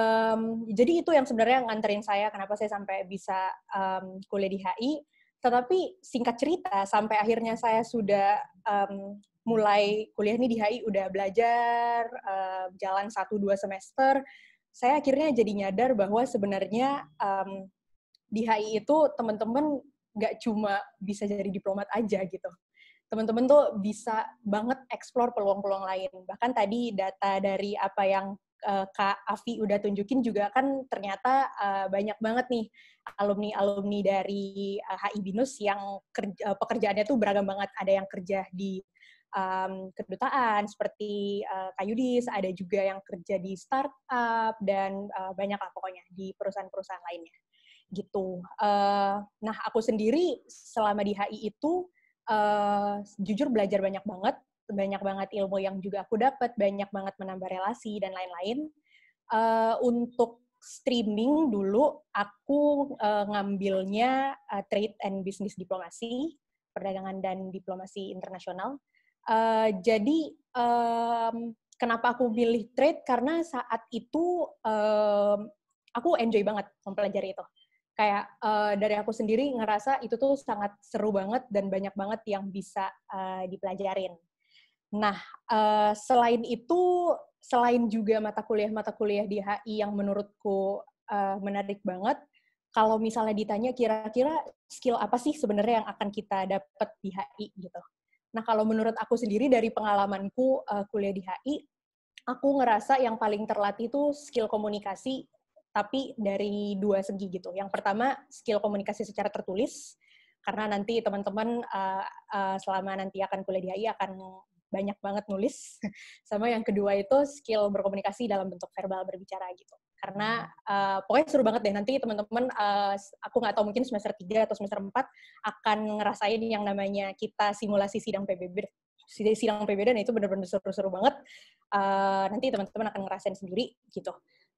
um, jadi itu yang sebenarnya nganterin saya kenapa saya sampai bisa um, kuliah di H I. Tetapi singkat cerita sampai akhirnya saya sudah um, mulai kuliah nih di H I, udah belajar uh, jalan satu dua semester, saya akhirnya jadi nyadar bahwa sebenarnya um, di H I itu teman-teman nggak cuma bisa jadi diplomat aja gitu. Teman-teman tuh bisa banget explore peluang-peluang lain. Bahkan tadi data dari apa yang uh, Kak Afi udah tunjukin juga kan ternyata uh, banyak banget nih alumni-alumni dari uh, H I Binus yang kerja, uh, pekerjaannya tuh beragam banget. Ada yang kerja di um, kedutaan seperti uh, Kak Yudis, ada juga yang kerja di startup, dan uh, banyak lah pokoknya di perusahaan-perusahaan lainnya. Gitu. Uh, nah, aku sendiri selama di H I itu uh, jujur belajar banyak banget, banyak banget ilmu yang juga aku dapat, banyak banget menambah relasi dan lain-lain. Uh, untuk streaming dulu, aku uh, ngambilnya uh, Trade and Business Diplomasi, perdagangan dan diplomasi internasional. Uh, jadi, um, kenapa aku pilih trade? Karena saat itu um, aku enjoy banget mempelajari itu. Kayak uh, dari aku sendiri ngerasa itu tuh sangat seru banget dan banyak banget yang bisa uh, dipelajarin. Nah, uh, selain itu, selain juga mata kuliah-mata kuliah di H I yang menurutku uh, menarik banget, kalau misalnya ditanya kira-kira skill apa sih sebenarnya yang akan kita dapat di H I gitu. Nah, kalau menurut aku sendiri dari pengalamanku uh, kuliah di H I, aku ngerasa yang paling terlatih itu skill komunikasi, tapi dari dua segi gitu. Yang pertama, skill komunikasi secara tertulis, karena nanti teman-teman uh, uh, selama nanti akan kuliah di H I akan banyak banget nulis. Sama yang kedua itu skill berkomunikasi dalam bentuk verbal berbicara gitu. Karena uh, pokoknya seru banget deh, nanti teman-teman, uh, aku nggak tahu mungkin semester tiga atau semester empat akan ngerasain yang namanya kita simulasi sidang P B B. Sidang P B B dan itu benar-benar seru-seru banget. Uh, nanti teman-teman akan ngerasain sendiri gitu.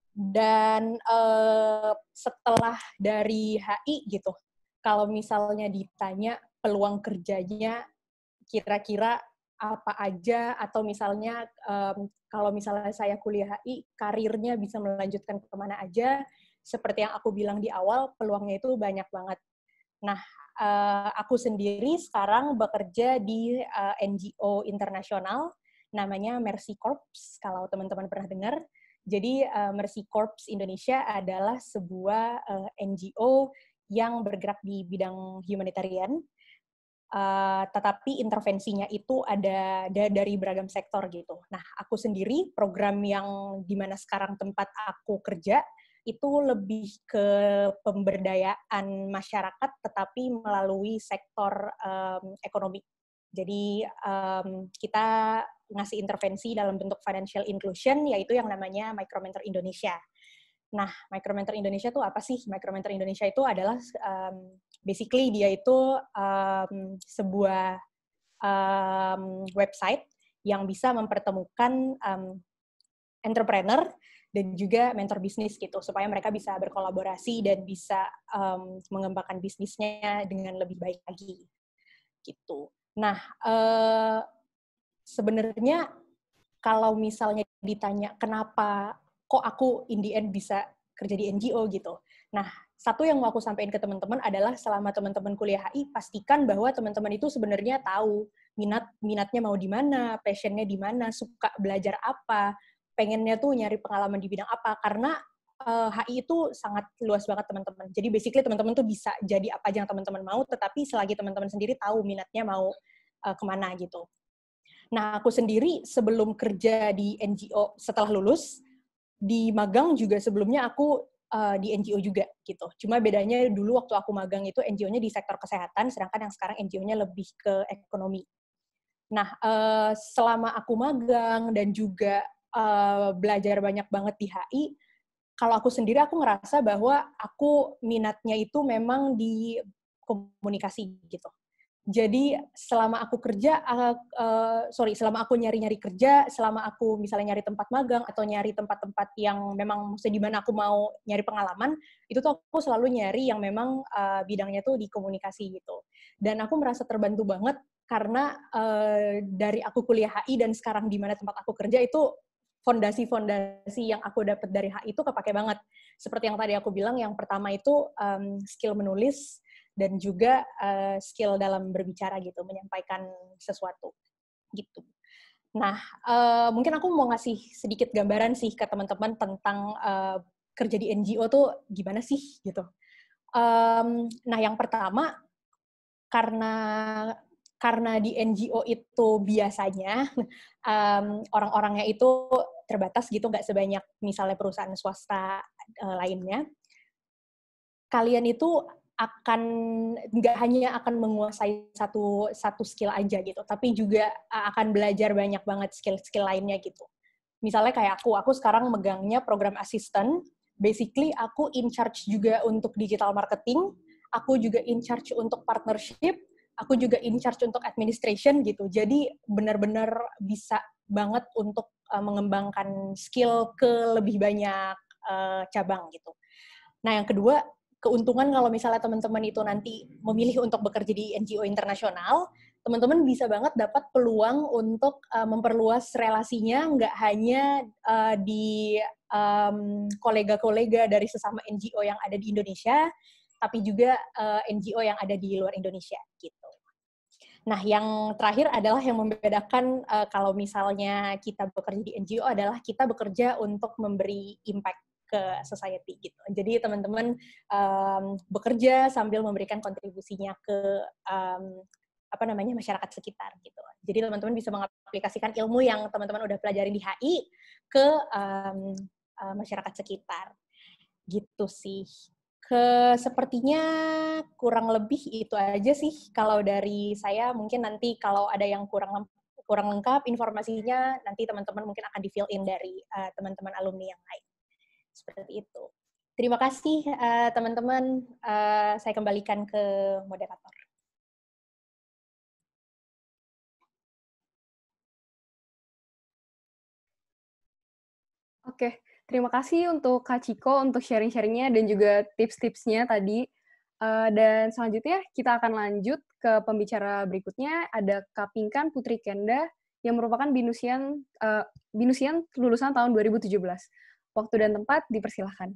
Dan uh, setelah dari H I gitu, kalau misalnya ditanya peluang kerjanya kira-kira apa aja, atau misalnya um, kalau misalnya saya kuliah H I, karirnya bisa melanjutkan kemana aja, seperti yang aku bilang di awal, peluangnya itu banyak banget. Nah, uh, aku sendiri sekarang bekerja di uh, N G O internasional, namanya Mercy Corps, kalau teman-teman pernah dengar. Jadi uh, Mercy Corps Indonesia adalah sebuah uh, N G O yang bergerak di bidang humanitarian, uh, tetapi intervensinya itu ada, ada dari beragam sektor gitu. Nah, aku sendiri program yang dimana sekarang tempat aku kerja itu lebih ke pemberdayaan masyarakat, tetapi melalui sektor um, ekonomi. Jadi um, kita ngasih intervensi dalam bentuk financial inclusion, yaitu yang namanya Micromentor Indonesia. Nah, Micromentor Indonesia itu apa sih? Micromentor Indonesia itu adalah, um, basically dia itu um, sebuah um, website yang bisa mempertemukan um, entrepreneur dan juga mentor bisnis gitu, supaya mereka bisa berkolaborasi dan bisa um, mengembangkan bisnisnya dengan lebih baik lagi. Gitu. Nah, eh, sebenarnya kalau misalnya ditanya kenapa kok aku in the end bisa kerja di N G O gitu. Nah, satu yang mau aku sampaikan ke teman-teman adalah selama teman-teman kuliah H I, pastikan bahwa teman-teman itu sebenarnya tahu minat minatnya mau di mana, passionnya di mana, suka belajar apa, pengennya tuh nyari pengalaman di bidang apa, karena uh, H I itu sangat luas banget teman-teman. Jadi basically teman-teman tuh bisa jadi apa aja yang teman-teman mau, tetapi selagi teman-teman sendiri tahu minatnya mau uh, kemana gitu. Nah, aku sendiri sebelum kerja di N G O setelah lulus, di magang juga sebelumnya aku uh, di N G O juga gitu. Cuma bedanya dulu waktu aku magang itu N G O-nya di sektor kesehatan, sedangkan yang sekarang N G O-nya lebih ke ekonomi. Nah, uh, selama aku magang dan juga uh, belajar banyak banget di H I, kalau aku sendiri aku ngerasa bahwa aku minatnya itu memang di komunikasi gitu. Jadi selama aku kerja, uh, uh, sorry, selama aku nyari-nyari kerja, selama aku misalnya nyari tempat magang atau nyari tempat-tempat yang memang maksudnya di mana aku mau nyari pengalaman, itu tuh aku selalu nyari yang memang uh, bidangnya tuh di komunikasi gitu. Dan aku merasa terbantu banget karena uh, dari aku kuliah H I dan sekarang di mana tempat aku kerja itu fondasi-fondasi yang aku dapat dari H I itu kepake banget. Seperti yang tadi aku bilang, yang pertama itu um, skill menulis dan juga uh, skill dalam berbicara gitu, menyampaikan sesuatu gitu. Nah, uh, mungkin aku mau ngasih sedikit gambaran sih ke teman-teman tentang uh, kerja di N G O tuh gimana sih gitu. Um, nah, yang pertama karena karena di N G O itu biasanya um, orang-orangnya itu terbatas gitu, nggak sebanyak misalnya perusahaan swasta uh, lainnya. Kalian itu akan nggak hanya akan menguasai satu satu skill aja gitu, tapi juga akan belajar banyak banget skill-skill lainnya gitu. Misalnya kayak aku, aku sekarang megangnya program assistant, basically aku in charge juga untuk digital marketing, aku juga in charge untuk partnership, aku juga in charge untuk administration gitu. Jadi benar-benar bisa banget untuk uh, mengembangkan skill ke lebih banyak uh, cabang gitu. Nah, yang kedua, keuntungan kalau misalnya teman-teman itu nanti memilih untuk bekerja di N G O internasional, teman-teman bisa banget dapat peluang untuk uh, memperluas relasinya, nggak hanya uh, di um, kolega-kolega dari sesama N G O yang ada di Indonesia, tapi juga uh, N G O yang ada di luar Indonesia gitu. Nah, yang terakhir adalah yang membedakan uh, kalau misalnya kita bekerja di N G O adalah kita bekerja untuk memberi impact ke society gitu. Jadi teman-teman um, bekerja sambil memberikan kontribusinya ke um, apa namanya masyarakat sekitar gitu. Jadi teman-teman bisa mengaplikasikan ilmu yang teman-teman udah pelajari di H I ke um, uh, masyarakat sekitar. Gitu sih. Ke sepertinya kurang lebih itu aja sih kalau dari saya. Mungkin nanti kalau ada yang kurang kurang lengkap informasinya, nanti teman-teman mungkin akan di fill in dari uh, teman-teman alumni yang lain. Seperti itu. Terima kasih uh, teman-teman. Uh, saya kembalikan ke moderator. Oke. Terima kasih untuk Kak Ciko untuk sharing-sharingnya dan juga tips-tipsnya tadi. Uh, dan selanjutnya kita akan lanjut ke pembicara berikutnya. Ada Kak Pinkan Putri Kenda yang merupakan binusian uh, binusian lulusan tahun dua ribu tujuh belas. Waktu dan tempat dipersilahkan.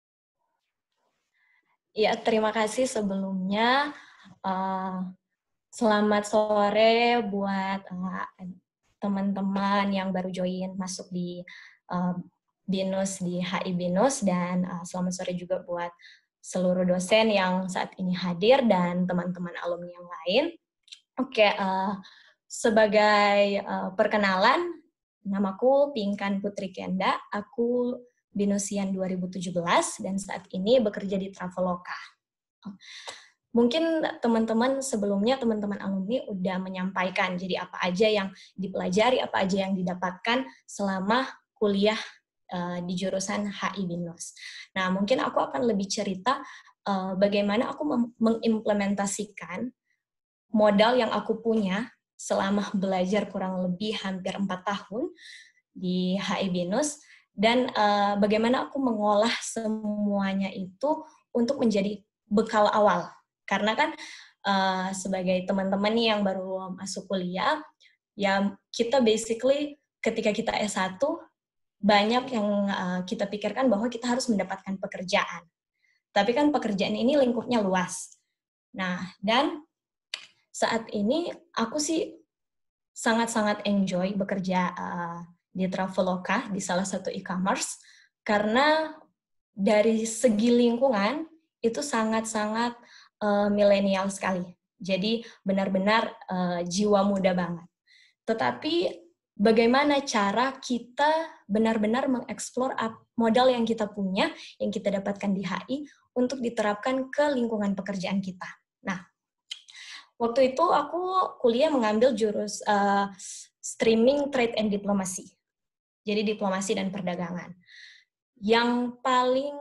Ya, terima kasih sebelumnya. Uh, selamat sore buat uh, teman-teman yang baru join masuk di uh, Binus di H I Binus, dan uh, selamat sore juga buat seluruh dosen yang saat ini hadir dan teman-teman alumni yang lain. Oke, uh, sebagai uh, perkenalan, namaku Pinkan Putri Kenda, aku Binusian dua ribu tujuh belas dan saat ini bekerja di Traveloka. Mungkin teman-teman sebelumnya, teman-teman alumni udah menyampaikan jadi apa aja yang dipelajari, apa aja yang didapatkan selama kuliah Uh, di jurusan H I Binus. Nah, mungkin aku akan lebih cerita uh, bagaimana aku mengimplementasikan modal yang aku punya selama belajar kurang lebih hampir empat tahun di H I Binus, dan uh, bagaimana aku mengolah semuanya itu untuk menjadi bekal awal. Karena kan uh, sebagai teman-teman yang baru masuk kuliah, ya kita basically ketika kita S satu, banyak yang uh, kita pikirkan bahwa kita harus mendapatkan pekerjaan. Tapi kan pekerjaan ini lingkupnya luas. Nah, dan saat ini aku sih sangat-sangat enjoy bekerja uh, di Traveloka, di salah satu e-commerce, karena dari segi lingkungan itu sangat-sangat uh, milenial sekali. Jadi benar-benar uh, jiwa muda banget. Tetapi bagaimana cara kita benar-benar mengeksplor modal yang kita punya, yang kita dapatkan di H I, untuk diterapkan ke lingkungan pekerjaan kita. Nah, waktu itu aku kuliah mengambil jurus uh, streaming trade and diplomacy. Jadi diplomasi dan perdagangan. Yang paling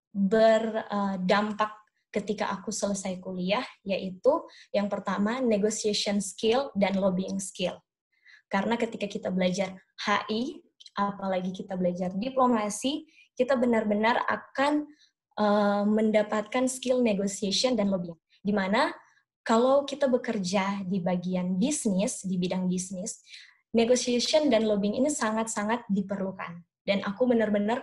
berdampak ketika aku selesai kuliah, yaitu yang pertama, negotiation skill dan lobbying skill. Karena ketika kita belajar H I, apalagi kita belajar diplomasi, kita benar-benar akan uh, mendapatkan skill negotiation dan lobbying. Di mana kalau kita bekerja di bagian bisnis, di bidang bisnis, negotiation dan lobbying ini sangat-sangat diperlukan. Dan aku benar-benar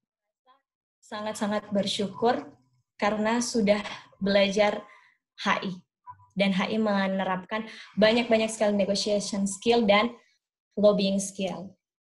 sangat-sangat bersyukur karena sudah belajar H I. Dan H I menerapkan banyak-banyak sekali negotiation skill dan lobbying skill.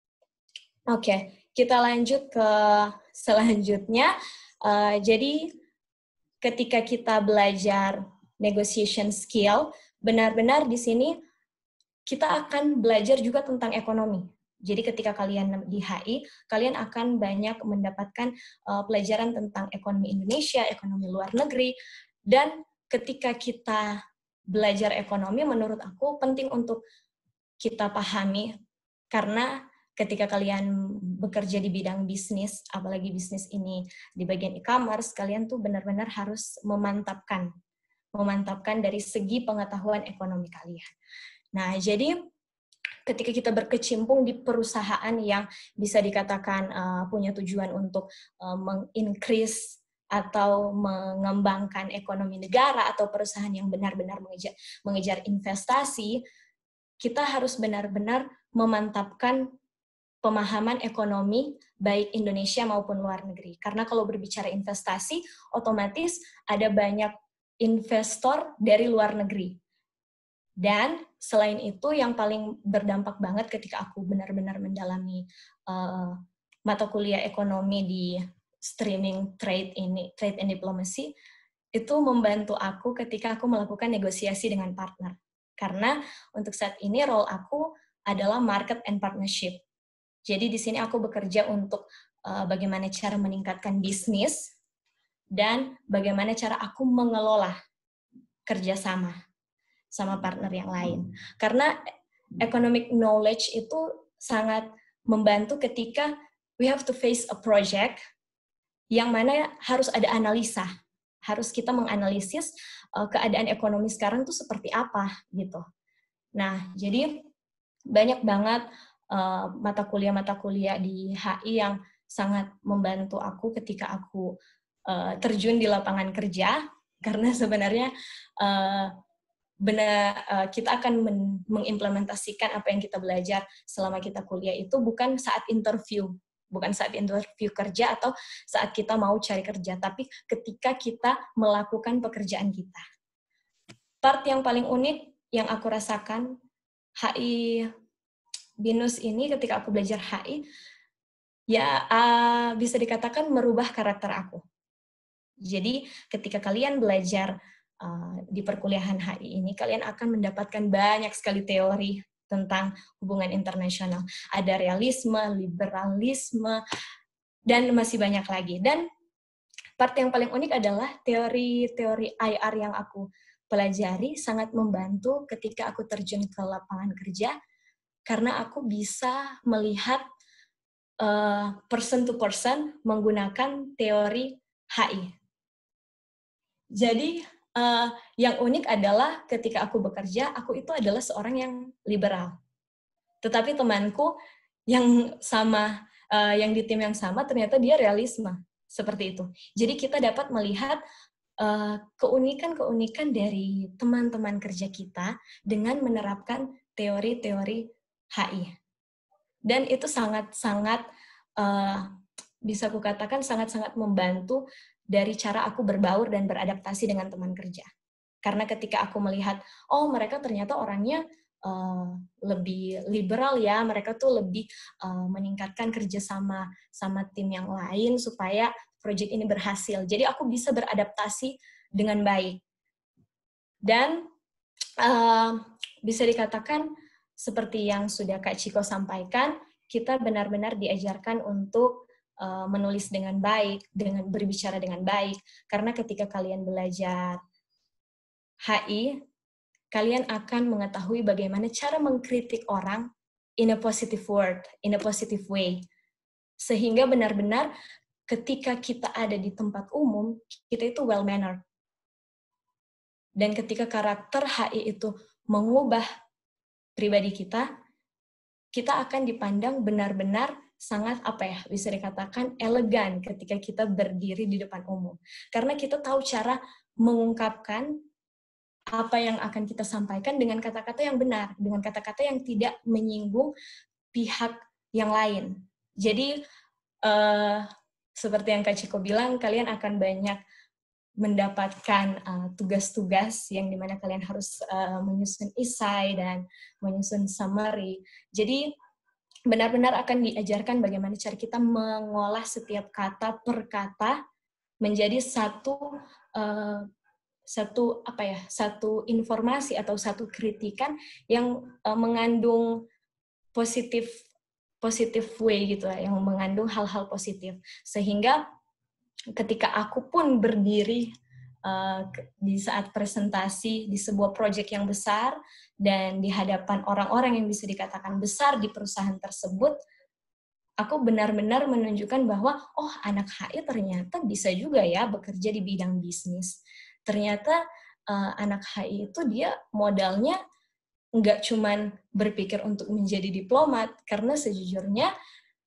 Oke, okay, kita lanjut ke selanjutnya. Uh, jadi, ketika kita belajar negotiation skill, benar-benar di sini kita akan belajar juga tentang ekonomi. Jadi ketika kalian di H I, kalian akan banyak mendapatkan uh, pelajaran tentang ekonomi Indonesia, ekonomi luar negeri, dan ketika kita belajar ekonomi, menurut aku penting untuk kita pahami, karena ketika kalian bekerja di bidang bisnis, apalagi bisnis ini di bagian e-commerce, kalian tuh benar-benar harus memantapkan, memantapkan dari segi pengetahuan ekonomi kalian. Nah, jadi ketika kita berkecimpung di perusahaan yang bisa dikatakan uh, punya tujuan untuk uh, meng-increase atau mengembangkan ekonomi negara, atau perusahaan yang benar-benar mengejar, mengejar investasi, kita harus benar-benar memantapkan pemahaman ekonomi baik Indonesia maupun luar negeri. Karena kalau berbicara investasi, otomatis ada banyak investor dari luar negeri. Dan selain itu yang paling berdampak banget ketika aku benar-benar mendalami uh, mata kuliah ekonomi di streaming trade ini, trade and diplomacy, itu membantu aku ketika aku melakukan negosiasi dengan partner. Karena untuk saat ini role aku adalah market and partnership. Jadi di sini aku bekerja untuk uh, bagaimana cara meningkatkan bisnis dan bagaimana cara aku mengelola kerjasama sama partner yang lain. Karena economic knowledge itu sangat membantu ketika we have to face a project yang mana harus ada analisa. Harus kita menganalisis uh, keadaan ekonomi sekarang tuh seperti apa gitu. Nah, jadi banyak banget uh, mata kuliah-mata kuliah di H I yang sangat membantu aku ketika aku uh, terjun di lapangan kerja, karena sebenarnya uh, benar uh, kita akan men- mengimplementasikan apa yang kita belajar selama kita kuliah itu bukan saat interview, bukan saat interview kerja atau saat kita mau cari kerja, tapi ketika kita melakukan pekerjaan kita. Part yang paling unik yang aku rasakan H I Binus ini ketika aku belajar H I, ya uh, bisa dikatakan merubah karakter aku. Jadi ketika kalian belajar uh, di perkuliahan H I ini, kalian akan mendapatkan banyak sekali teori tentang hubungan internasional. Ada realisme, liberalisme, dan masih banyak lagi. Dan part yang paling unik adalah teori-teori I R yang aku pelajari sangat membantu ketika aku terjun ke lapangan kerja, karena aku bisa melihat uh, person to person menggunakan teori H I. Jadi, uh, yang unik adalah ketika aku bekerja, aku itu adalah seorang yang liberal. Tetapi temanku yang sama, uh, yang di tim yang sama, ternyata dia realisme. Seperti itu. Jadi kita dapat melihat uh, keunikan-keunikan dari teman-teman kerja kita dengan menerapkan teori-teori H I. Dan itu sangat-sangat, uh, bisa aku katakan sangat-sangat membantu dari cara aku berbaur dan beradaptasi dengan teman kerja. Karena ketika aku melihat, oh mereka ternyata orangnya uh, lebih liberal ya, mereka tuh lebih uh, meningkatkan kerjasama sama tim yang lain supaya proyek ini berhasil. Jadi aku bisa beradaptasi dengan baik. Dan uh, bisa dikatakan seperti yang sudah Kak Ciko sampaikan, kita benar-benar diajarkan untuk uh, menulis dengan baik, dengan berbicara dengan baik. Karena ketika kalian belajar H I, kalian akan mengetahui bagaimana cara mengkritik orang in a positive word, in a positive way. Sehingga benar-benar ketika kita ada di tempat umum, kita itu well-mannered. Dan ketika karakter H I itu mengubah pribadi kita, kita akan dipandang benar-benar sangat, apa ya, bisa dikatakan elegan ketika kita berdiri di depan umum. Karena kita tahu cara mengungkapkan apa yang akan kita sampaikan dengan kata-kata yang benar, dengan kata-kata yang tidak menyinggung pihak yang lain. Jadi, uh, seperti yang Kak Ciko bilang, kalian akan banyak mendapatkan uh, tugas-tugas yang dimana kalian harus uh, menyusun esai dan menyusun summary. Jadi benar-benar akan diajarkan bagaimana cara kita mengolah setiap kata per kata menjadi satu uh, satu apa ya satu informasi atau satu kritikan yang uh, mengandung positif positif way gitu ya, yang mengandung hal-hal positif, sehingga ketika aku pun berdiri uh, di saat presentasi di sebuah proyek yang besar dan di hadapan orang-orang yang bisa dikatakan besar di perusahaan tersebut, aku benar-benar menunjukkan bahwa oh, anak H I ternyata bisa juga ya bekerja di bidang bisnis. Ternyata uh, anak H I itu dia modalnya nggak cuman berpikir untuk menjadi diplomat, karena sejujurnya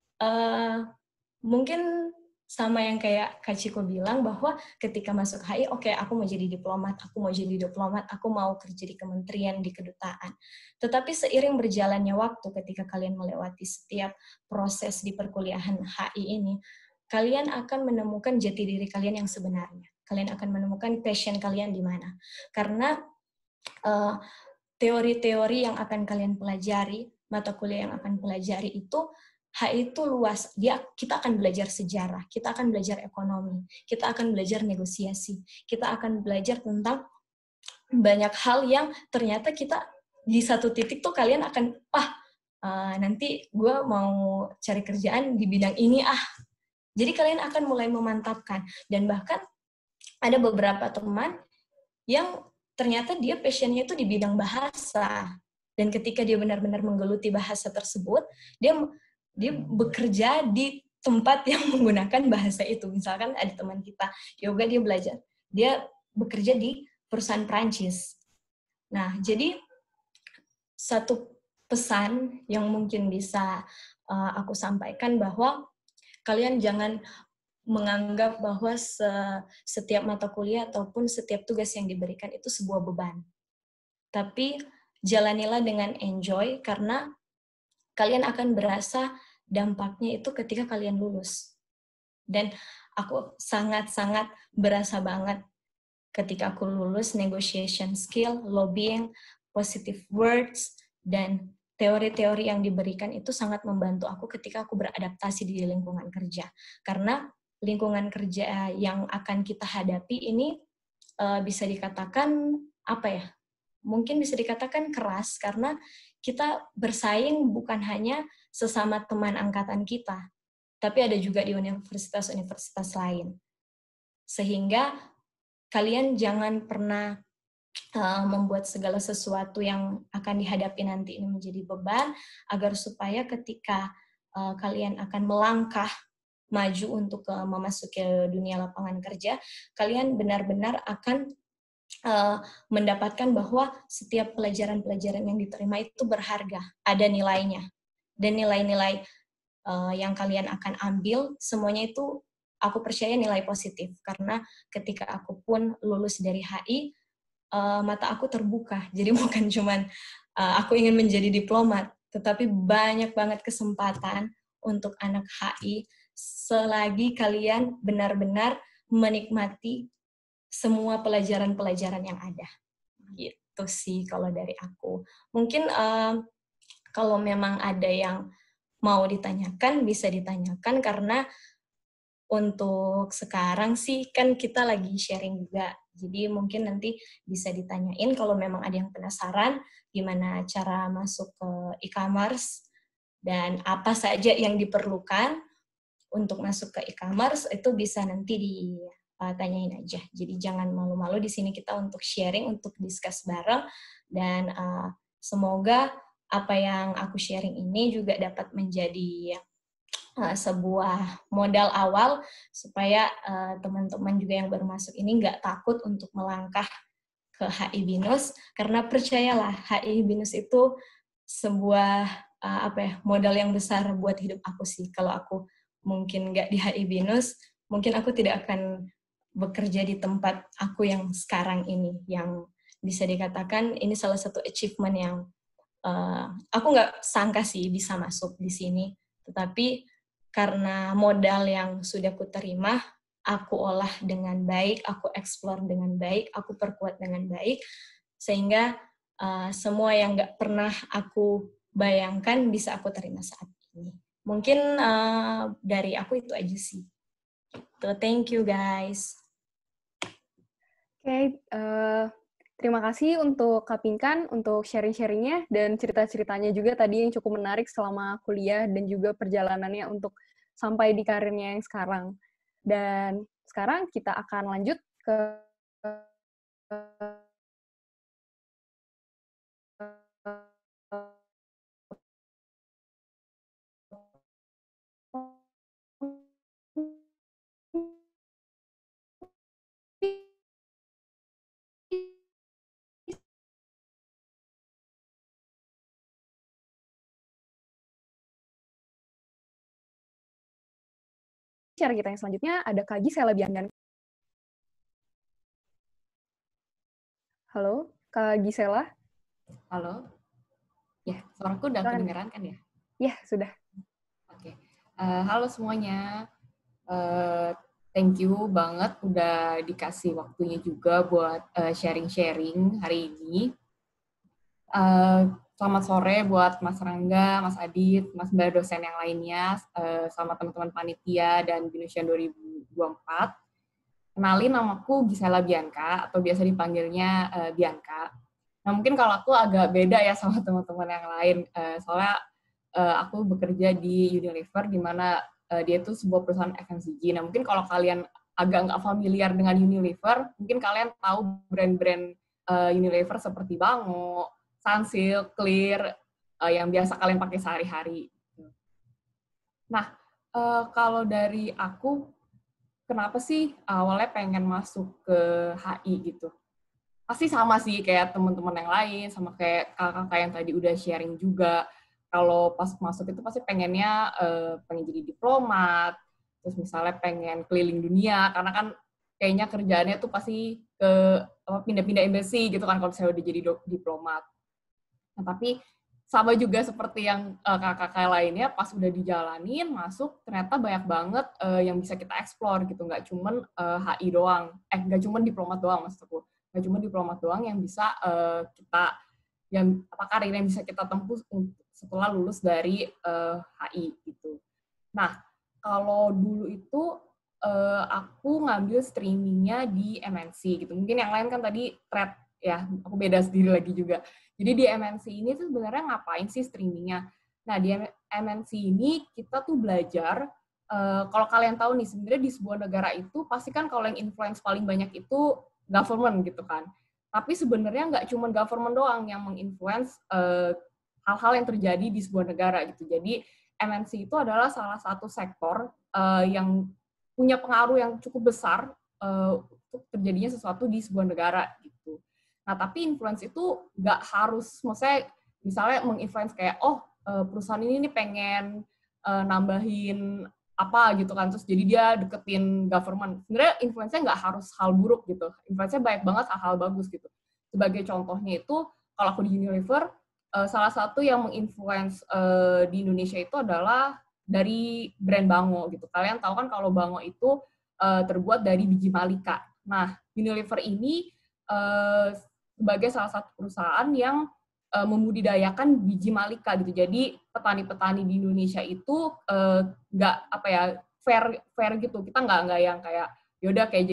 uh, mungkin sama yang kayak Kak Ciko bilang bahwa ketika masuk H I, oke, okay, aku mau jadi diplomat, aku mau jadi diplomat, aku mau kerja di kementerian, di kedutaan. Tetapi seiring berjalannya waktu, ketika kalian melewati setiap proses di perkuliahan H I ini, kalian akan menemukan jati diri kalian yang sebenarnya. Kalian akan menemukan passion kalian di mana. Karena uh, teori-teori yang akan kalian pelajari, mata kuliah yang akan pelajari itu, H I itu luas. Dia, kita akan belajar sejarah, kita akan belajar ekonomi, kita akan belajar negosiasi, kita akan belajar tentang banyak hal yang ternyata kita di satu titik tuh kalian akan, ah, uh, nanti gue mau cari kerjaan di bidang ini, ah. Jadi kalian akan mulai memantapkan. Dan bahkan ada beberapa teman yang ternyata dia passionnya itu di bidang bahasa. Dan ketika dia benar-benar menggeluti bahasa tersebut, dia dia bekerja di tempat yang menggunakan bahasa itu. Misalkan ada teman kita, yoga dia belajar, dia bekerja di perusahaan Prancis. Nah, jadi satu pesan yang mungkin bisa uh, aku sampaikan bahwa kalian jangan menganggap bahwa se- setiap mata kuliah ataupun setiap tugas yang diberikan itu sebuah beban. Tapi jalanilah dengan enjoy, karena kalian akan berasa dampaknya itu ketika kalian lulus. Dan aku sangat-sangat berasa banget ketika aku lulus negotiation skill, lobbying, positive words, dan teori-teori yang diberikan itu sangat membantu aku ketika aku beradaptasi di lingkungan kerja. Karena lingkungan kerja yang akan kita hadapi ini uh, bisa dikatakan, apa ya, mungkin bisa dikatakan keras, karena kita bersaing bukan hanya sesama teman angkatan kita, tapi ada juga di universitas-universitas lain. Sehingga kalian jangan pernah uh, membuat segala sesuatu yang akan dihadapi nanti ini menjadi beban, agar supaya ketika uh, kalian akan melangkah maju untuk uh, memasuki dunia lapangan kerja, kalian benar-benar akan Uh, mendapatkan bahwa setiap pelajaran-pelajaran yang diterima itu berharga, ada nilainya. Dan nilai-nilai uh, yang kalian akan ambil, semuanya itu aku percaya nilai positif. Karena ketika aku pun lulus dari H I, uh, mata aku terbuka. Jadi bukan cuman uh, aku ingin menjadi diplomat, tetapi banyak banget kesempatan untuk anak H I selagi kalian benar-benar menikmati semua pelajaran-pelajaran yang ada. Gitu sih kalau dari aku. Mungkin uh, kalau memang ada yang mau ditanyakan, bisa ditanyakan, karena untuk sekarang sih kan kita lagi sharing juga. Jadi mungkin nanti bisa ditanyain kalau memang ada yang penasaran gimana cara masuk ke e-commerce dan apa saja yang diperlukan untuk masuk ke e-commerce, itu bisa nanti ditanyain aja. Jadi jangan malu-malu di sini kita untuk sharing, untuk discuss bareng, dan uh, semoga apa yang aku sharing ini juga dapat menjadi uh, sebuah modal awal supaya uh, teman-teman juga yang baru masuk ini nggak takut untuk melangkah ke H I BINUS, karena percayalah H I BINUS itu sebuah uh, apa ya, modal yang besar buat hidup aku sih. Kalau aku mungkin nggak di H I BINUS, mungkin aku tidak akan bekerja di tempat aku yang sekarang ini, yang bisa dikatakan ini salah satu achievement yang Uh, aku nggak sangka sih bisa masuk di sini, tetapi karena modal yang sudah aku terima, aku olah dengan baik, aku explore dengan baik, aku perkuat dengan baik, sehingga uh, semua yang nggak pernah aku bayangkan bisa aku terima saat ini. Mungkin uh, dari aku itu aja sih. So, thank you guys. Oke, okay, uh... terima kasih untuk Kak Pinkan untuk sharing-sharingnya dan cerita-ceritanya juga tadi yang cukup menarik selama kuliah dan juga perjalanannya untuk sampai di karirnya yang sekarang. Dan sekarang kita akan lanjut ke cara kita yang selanjutnya. Ada Kak Gisela Biangan. Halo, Kak Gisela. Halo. Ya, suaraku udah kedengeran kan ya? Ya, sudah. Oke. Uh, halo semuanya. Uh, thank you banget udah dikasih waktunya juga buat uh, sharing-sharing hari ini. Uh, selamat sore buat Mas Rangga, Mas Adit, Mas Mbak dosen yang lainnya, uh, sama teman-teman panitia dan BINUSian dua ribu dua puluh empat. Kenalin, namaku Gisela Bianca, atau biasa dipanggilnya uh, Bianca. Nah, mungkin kalau aku agak beda ya sama teman-teman yang lain, uh, soalnya uh, aku bekerja di Unilever, di mana uh, dia itu sebuah perusahaan F M C G. Nah, mungkin kalau kalian agak nggak familiar dengan Unilever, mungkin kalian tahu brand-brand uh, Unilever seperti Bango, Sunsilk, Clear, uh, yang biasa kalian pakai sehari-hari. Nah, uh, kalau dari aku, kenapa sih awalnya pengen masuk ke H I gitu? Pasti sama sih kayak teman-teman yang lain, sama kayak kakak-kakak yang tadi udah sharing juga. Kalau pas masuk itu pasti pengennya uh, pengen jadi diplomat, terus misalnya pengen keliling dunia, karena kan kayaknya kerjaannya tuh pasti ke apa, pindah-pindah embassy gitu kan kalau saya udah jadi diplomat. Nah, tapi sama juga seperti yang uh, kakak-kakak lainnya, pas udah dijalanin, masuk, ternyata banyak banget uh, yang bisa kita explore gitu, nggak cuman uh, H I doang, eh nggak cuman diplomat doang maksudku, nggak cuma diplomat doang yang bisa uh, kita, yang apa karir yang bisa kita tempuh setelah lulus dari uh, H I gitu. Nah, kalau dulu itu uh, aku ngambil streamingnya di M N C gitu, mungkin yang lain kan tadi thread ya, aku beda sendiri lagi juga. Jadi di M N C ini tuh sebenarnya ngapain sih streamingnya? Nah, di M N C ini kita tuh belajar, uh, kalau kalian tahu nih, sebenarnya di sebuah negara itu, pasti kan kalau yang influence paling banyak itu government gitu kan. Tapi sebenarnya nggak cuma government doang yang menginfluence uh, hal-hal yang terjadi di sebuah negara gitu. Jadi M N C itu adalah salah satu sektor uh, yang punya pengaruh yang cukup besar uh, untuk terjadinya sesuatu di sebuah negara gitu. Nah, tapi influence itu nggak harus, maksudnya misalnya menginfluence kayak, oh perusahaan ini nih pengen uh, nambahin apa gitu kan, terus jadi dia deketin government. Sebenarnya influence-nya nggak harus hal buruk gitu, influence-nya banyak banget hal-hal bagus gitu. Sebagai contohnya itu, kalau aku di Unilever, uh, salah satu yang menginfluence uh, di Indonesia itu adalah dari brand Bango gitu. Kalian tahu kan kalau Bango itu uh, terbuat dari biji malika. Nah, Unilever ini uh, sebagai salah satu perusahaan yang uh, membudidayakan biji malika gitu. Jadi petani-petani di Indonesia itu nggak uh, apa ya fair fair gitu. Kita nggak nggak yang kayak yaudah kayak jadi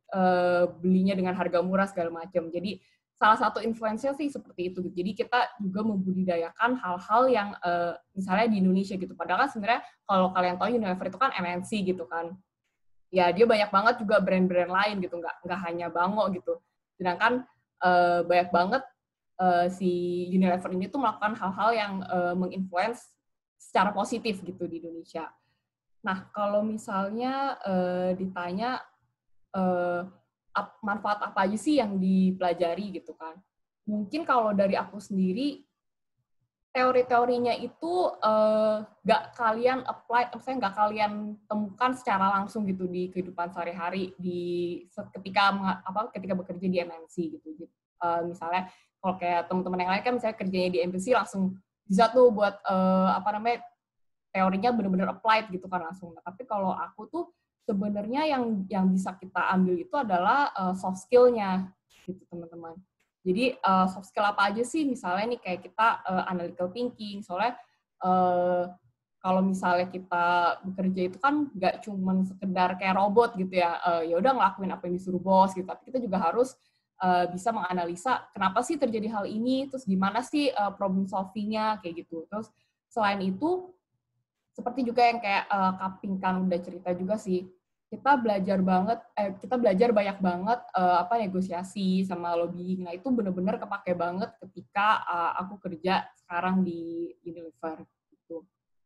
uh, belinya dengan harga murah segala macam. Jadi salah satu influence-nya sih seperti itu. Jadi kita juga membudidayakan hal-hal yang uh, misalnya di Indonesia gitu. Padahal kan sebenarnya kalau kalian tahu Unilever itu kan M N C gitu kan. Ya dia banyak banget juga brand-brand lain gitu, nggak nggak hanya Bango gitu. Sedangkan uh, banyak banget uh, si Unilever ini tuh melakukan hal-hal yang uh, menginfluence secara positif gitu di Indonesia. Nah kalau misalnya uh, ditanya uh, manfaat apa aja sih yang dipelajari gitu kan. Mungkin kalau dari aku sendiri, teori-teorinya itu uh, nggak kalian apply, maksudnya nggak kalian temukan secara langsung gitu di kehidupan sehari-hari di ketika apa ketika bekerja di M N C gitu. Uh, misalnya kalau kayak teman-teman yang lain kan misalnya kerjanya di M N C langsung bisa tuh buat uh, apa namanya teorinya benar-benar applied gitu kan langsung. Nah, tapi kalau aku tuh sebenarnya yang yang bisa kita ambil itu adalah uh, soft skill-nya gitu teman-teman. Jadi uh, soft skill apa aja sih? Misalnya nih kayak kita uh, analytical thinking. Soalnya uh, kalau misalnya kita bekerja itu kan nggak cuman sekedar kayak robot gitu ya. Uh, ya udah ngelakuin apa yang disuruh bos gitu. Tapi kita juga harus uh, bisa menganalisa kenapa sih terjadi hal ini, terus gimana sih uh, problem solving-nya kayak gitu. Terus selain itu seperti juga yang kayak uh, Kaping kan udah cerita juga sih, kita belajar banget, eh, kita belajar banyak banget uh, apa negosiasi sama lobbying. Nah itu benar-benar kepake banget ketika uh, aku kerja sekarang di Unilever. Gitu.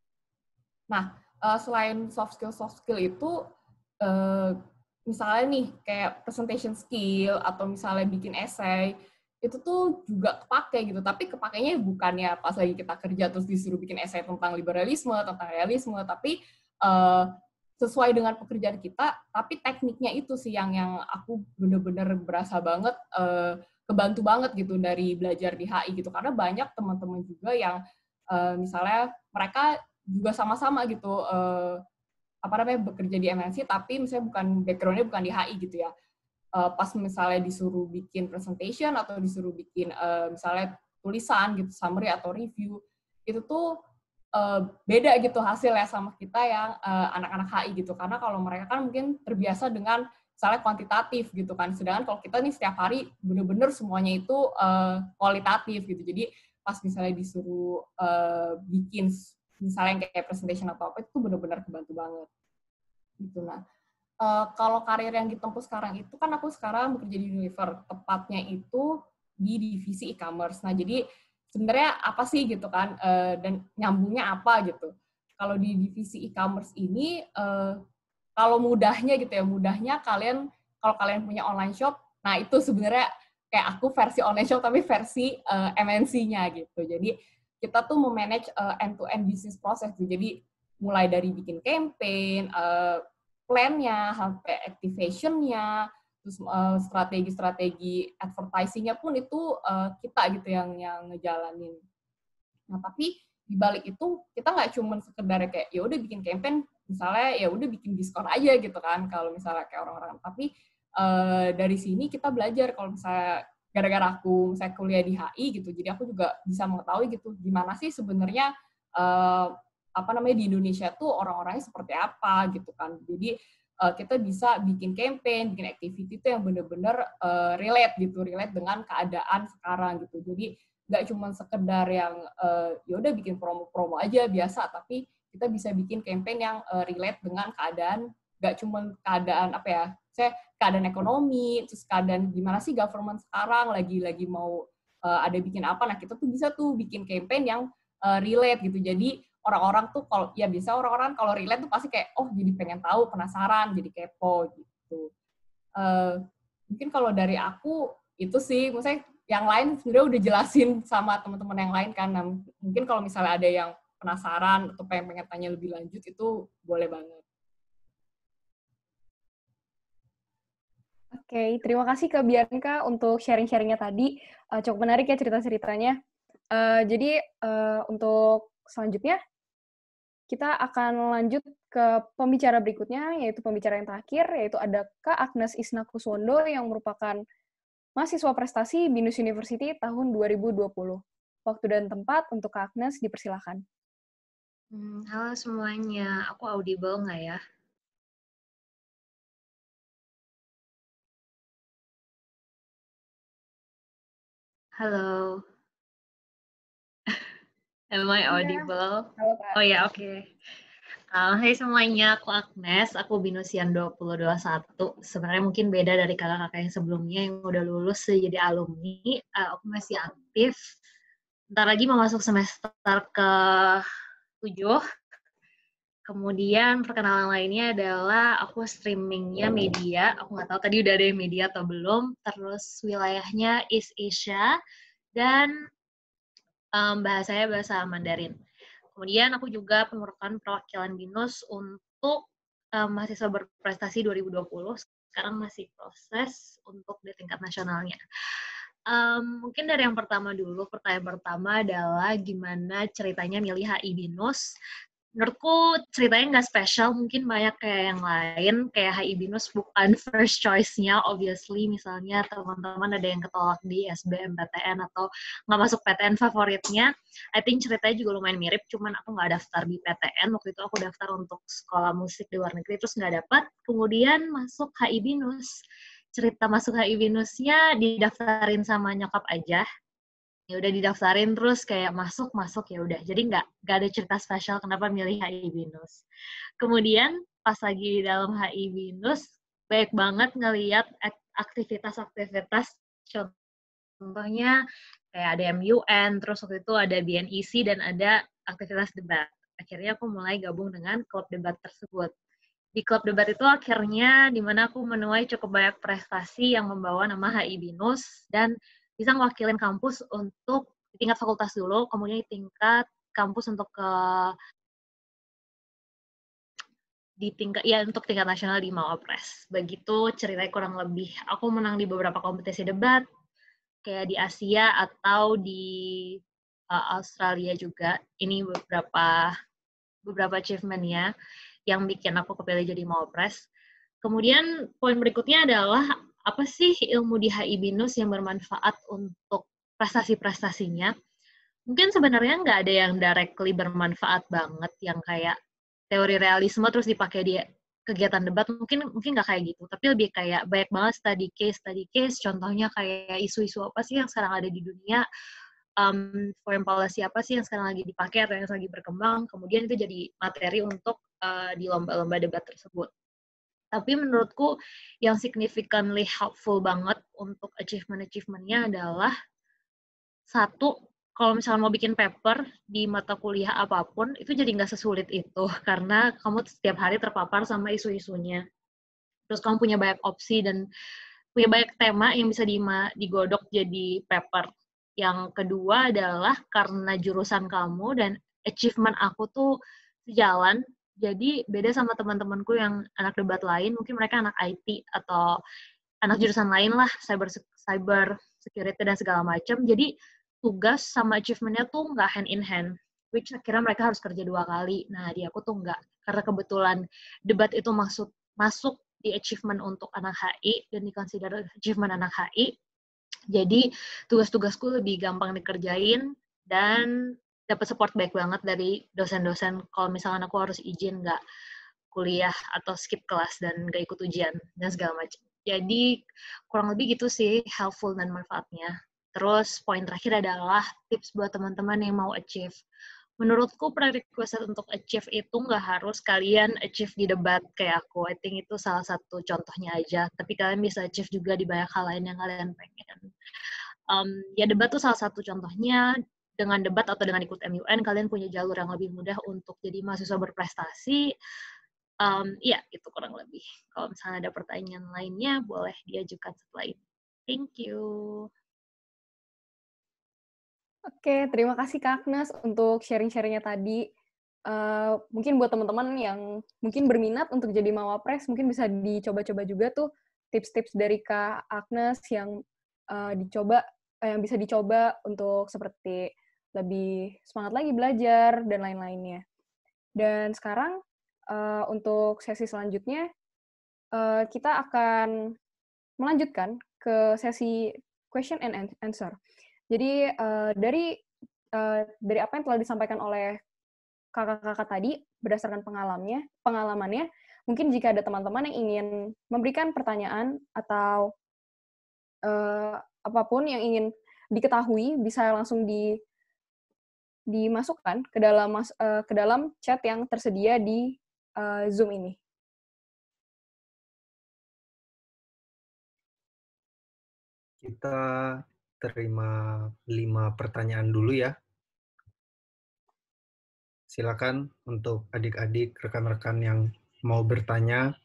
Nah uh, selain soft skill soft skill itu, uh, misalnya nih kayak presentation skill atau misalnya bikin essay, itu tuh juga kepake gitu. Tapi kepakainya bukannya pas lagi kita kerja terus disuruh bikin essay tentang liberalisme, tentang realisme, tapi uh, sesuai dengan pekerjaan kita, tapi tekniknya itu sih yang yang aku bener-bener berasa banget uh, kebantu banget gitu dari belajar di H I gitu, karena banyak teman-teman juga yang uh, misalnya mereka juga sama-sama gitu uh, apa namanya bekerja di M N C tapi misalnya bukan background-nya bukan di H I gitu ya, uh, pas misalnya disuruh bikin presentation atau disuruh bikin uh, misalnya tulisan gitu summary atau review itu tuh Uh, beda gitu hasilnya sama kita yang uh, anak-anak H I gitu, karena kalau mereka kan mungkin terbiasa dengan misalnya kuantitatif gitu kan, sedangkan kalau kita nih setiap hari bener-bener semuanya itu uh, kualitatif gitu. Jadi pas misalnya disuruh uh, bikin misalnya yang kayak presentation atau apa itu bener-bener kebantu banget gitu. Nah uh, kalau karir yang ditempuh sekarang itu kan aku sekarang bekerja di Unilever, tepatnya itu di divisi e-commerce. Nah jadi sebenarnya apa sih gitu kan, uh, dan nyambungnya apa gitu. Kalau di divisi e-commerce ini, uh, kalau mudahnya gitu ya, mudahnya kalian, kalau kalian punya online shop, nah itu sebenarnya kayak aku versi online shop tapi versi uh, M N C-nya gitu. Jadi kita tuh memanage uh, end-to-end business process. Jadi mulai dari bikin campaign, uh, plan-nya, sampai activation-nya, terus uh, strategi-strategi advertising-nya pun itu uh, kita gitu yang yang ngejalanin. Nah tapi di balik itu kita nggak cuma sekedar kayak ya udah bikin campaign, misalnya ya udah bikin diskon aja gitu kan kalau misalnya kayak orang-orang. Tapi uh, dari sini kita belajar kalau misalnya gara-gara aku misalnya kuliah di H I gitu, jadi aku juga bisa mengetahui gitu gimana sih sebenarnya uh, apa namanya di Indonesia tuh orang-orangnya seperti apa gitu kan. Jadi Uh, kita bisa bikin campaign, bikin activity itu yang benar-benar uh, relate gitu, relate dengan keadaan sekarang gitu. Jadi nggak cuma sekedar yang uh, ya udah bikin promo-promo aja biasa, tapi kita bisa bikin campaign yang uh, relate dengan keadaan, nggak cuma keadaan apa ya, saya keadaan ekonomi, terus keadaan gimana sih government sekarang lagi-lagi mau uh, ada bikin apa. Nah kita tuh bisa tuh bikin campaign yang uh, relate gitu. Jadi orang-orang tuh kalau ya bisa orang-orang kalau relate tuh pasti kayak oh jadi pengen tahu, penasaran, jadi kepo gitu. Uh, mungkin kalau dari aku itu sih, maksudnya yang lain sebenarnya udah jelasin sama teman-teman yang lain kan. Nah, mungkin kalau misalnya ada yang penasaran atau pengen pengen tanya lebih lanjut itu boleh banget. Oke, okay, terima kasih Kak Bianca untuk sharing-sharingnya tadi. Uh, cukup menarik ya cerita-ceritanya. Uh, jadi uh, untuk selanjutnya kita akan lanjut ke pembicara berikutnya, yaitu pembicara yang terakhir, yaitu ada Kak Agnes Isna Kuswondo yang merupakan mahasiswa prestasi BINUS University tahun dua ribu dua puluh. Waktu dan tempat untuk Kak Agnes dipersilakan. Hmm, halo semuanya, aku audible nggak ya? Halo. Am I audible? Halo, Kak. Oh ya, oke. Okay. Uh, hai semuanya, aku Agnes, aku Binusian dua ribu dua puluh satu. Sebenarnya mungkin beda dari kakak-kakak yang sebelumnya yang udah lulus jadi alumni. Uh, aku masih aktif. Bentar lagi mau masuk semester ke tujuh. Kemudian perkenalan lainnya adalah aku streamingnya media. Aku nggak tahu tadi udah ada yang media atau belum. Terus wilayahnya East Asia. Dan um, bahasanya bahasa Mandarin. Kemudian aku juga merupakan perwakilan BINUS untuk um, mahasiswa berprestasi dua ribu dua puluh. Sekarang masih proses untuk di tingkat nasionalnya. Um, mungkin dari yang pertama dulu, pertanyaan pertama adalah gimana ceritanya milih H I BINUS. Menurutku ceritanya nggak spesial, mungkin banyak kayak yang lain, kayak H I BINUS bukan first choice-nya, obviously, misalnya teman-teman ada yang ketolak di S B M P T N atau nggak masuk P T N favoritnya. I think ceritanya juga lumayan mirip, cuman aku nggak daftar di P T N, waktu itu aku daftar untuk sekolah musik di luar negeri, terus nggak dapat, kemudian masuk H I BINUS. Cerita masuk H I BINUS-nya didaftarin sama nyokap aja, ya udah didaftarin terus kayak masuk masuk ya udah, jadi nggak nggak ada cerita spesial kenapa milih H I BINUS. Kemudian pas lagi di dalam H I BINUS banyak banget ngelihat aktivitas-aktivitas, contohnya kayak ada M U N, terus waktu itu ada B N E C dan ada aktivitas debat. Akhirnya aku mulai gabung dengan klub debat tersebut. Di klub debat itu akhirnya dimana aku menuai cukup banyak prestasi yang membawa nama H I BINUS dan bisa mewakilin kampus untuk di tingkat fakultas dulu, kemudian di tingkat kampus untuk ke di tingkat ya untuk tingkat nasional di Mawapres. Begitu ceritanya kurang lebih. Aku menang di beberapa kompetisi debat kayak di Asia atau di uh, Australia juga. Ini beberapa beberapa achievement-nya yang bikin aku kepilih jadi Mawapres. Kemudian poin berikutnya adalah apa sih ilmu di H I BINUS yang bermanfaat untuk prestasi-prestasinya? Mungkin sebenarnya nggak ada yang directly bermanfaat banget, yang kayak teori realisme terus dipakai di kegiatan debat, mungkin mungkin nggak kayak gitu. Tapi lebih kayak banyak banget study case, study case, contohnya kayak isu-isu apa sih yang sekarang ada di dunia, um, foreign policy apa sih yang sekarang lagi dipakai atau yang lagi berkembang, kemudian itu jadi materi untuk uh, di lomba-lomba debat tersebut. Tapi menurutku yang significantly helpful banget untuk achievement-achievement-nya adalah satu, kalau misalnya mau bikin paper di mata kuliah apapun, itu jadi nggak sesulit itu, karena kamu setiap hari terpapar sama isu-isunya. Terus kamu punya banyak opsi dan punya banyak tema yang bisa digodok jadi paper. Yang kedua adalah karena jurusan kamu dan achievement aku tuh sejalan, jadi beda sama teman-temanku yang anak debat lain, mungkin mereka anak I T atau anak jurusan lain lah, cyber cyber security dan segala macam. Jadi tugas sama achievement-nya tuh nggak hand in hand, which akhirnya mereka harus kerja dua kali. Nah, di aku tuh nggak, karena kebetulan debat itu masuk masuk di achievement untuk anak H I dan dikonsider achievement anak H I. Jadi tugas-tugasku lebih gampang dikerjain dan dapat support baik banget dari dosen-dosen kalau misalkan aku harus izin nggak kuliah atau skip kelas dan nggak ikut ujian dan segala macam. Jadi kurang lebih gitu sih helpful dan manfaatnya. Terus poin terakhir adalah tips buat teman-teman yang mau achieve. Menurutku prerequisite untuk achieve itu nggak harus kalian achieve di debat kayak aku. I think itu salah satu contohnya aja. Tapi kalian bisa achieve juga di banyak hal lain yang kalian pengen. Um, ya debat tuh salah satu contohnya. Dengan debat atau dengan ikut M U N, kalian punya jalur yang lebih mudah untuk jadi mahasiswa berprestasi. Um, ya, itu kurang lebih. Kalau misalnya ada pertanyaan lainnya, boleh diajukan setelah ini. Thank you. Oke, terima kasih Kak Agnes untuk sharing-sharingnya tadi. Uh, mungkin buat teman-teman yang mungkin berminat untuk jadi Mawapres, mungkin bisa dicoba-coba juga tuh tips-tips dari Kak Agnes yang uh, dicoba, uh, yang bisa dicoba untuk seperti lebih semangat lagi belajar dan lain-lainnya. Dan sekarang uh, untuk sesi selanjutnya uh, kita akan melanjutkan ke sesi question and answer. Jadi uh, dari uh, dari apa yang telah disampaikan oleh kakak-kakak tadi berdasarkan pengalamannya, pengalamannya, mungkin jika ada teman-teman yang ingin memberikan pertanyaan atau uh, apapun yang ingin diketahui, bisa langsung di dimasukkan ke dalam mas, uh, ke dalam chat yang tersedia di uh, Zoom ini. Kita terima lima pertanyaan dulu ya. Silakan untuk adik-adik, rekan-rekan yang mau bertanya,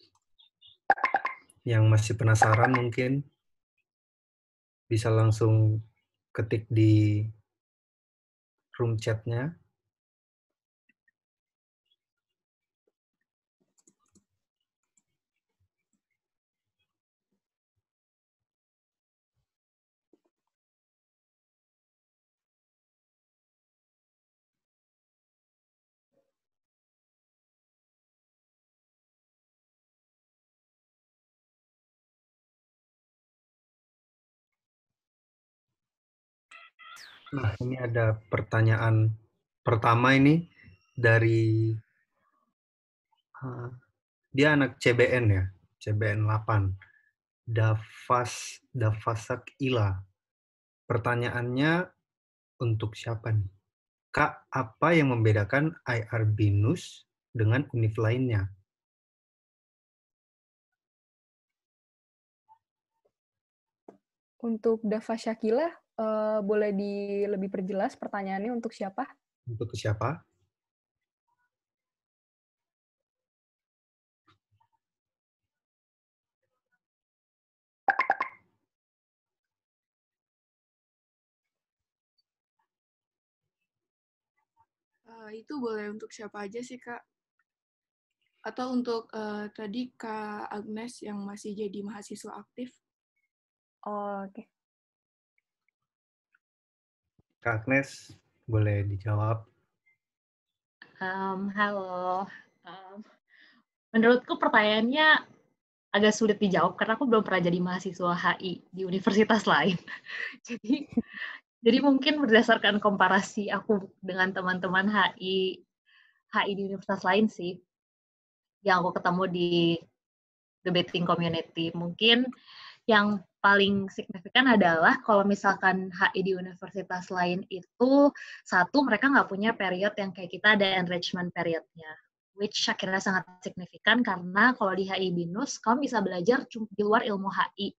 yang masih penasaran mungkin bisa langsung ketik di room chat-nya. Nah, ini ada pertanyaan pertama ini dari uh, dia anak C B N ya, C B N delapan. Davas Davasak Ila. Pertanyaannya untuk siapa nih? Kak, apa yang membedakan I R BINUS dengan univ lainnya? Untuk Dava Syakila, uh, boleh di lebih perjelas pertanyaannya untuk siapa? Untuk siapa? Uh, itu boleh untuk siapa aja sih, Kak? Atau untuk uh, tadi Kak Agnes yang masih jadi mahasiswa aktif? Oh, oke. Okay. Kak Agnes, boleh dijawab. Um, halo. Um, menurutku pertanyaannya agak sulit dijawab karena aku belum pernah jadi mahasiswa H I di universitas lain. jadi, jadi mungkin berdasarkan komparasi aku dengan teman-teman H I H I di universitas lain sih, yang aku ketemu di debating community. Mungkin yang paling signifikan adalah kalau misalkan H I di universitas lain itu, satu, mereka nggak punya period yang kayak kita ada enrichment periodnya, which akhirnya sangat signifikan karena kalau di H I BINUS, kamu bisa belajar di luar ilmu H I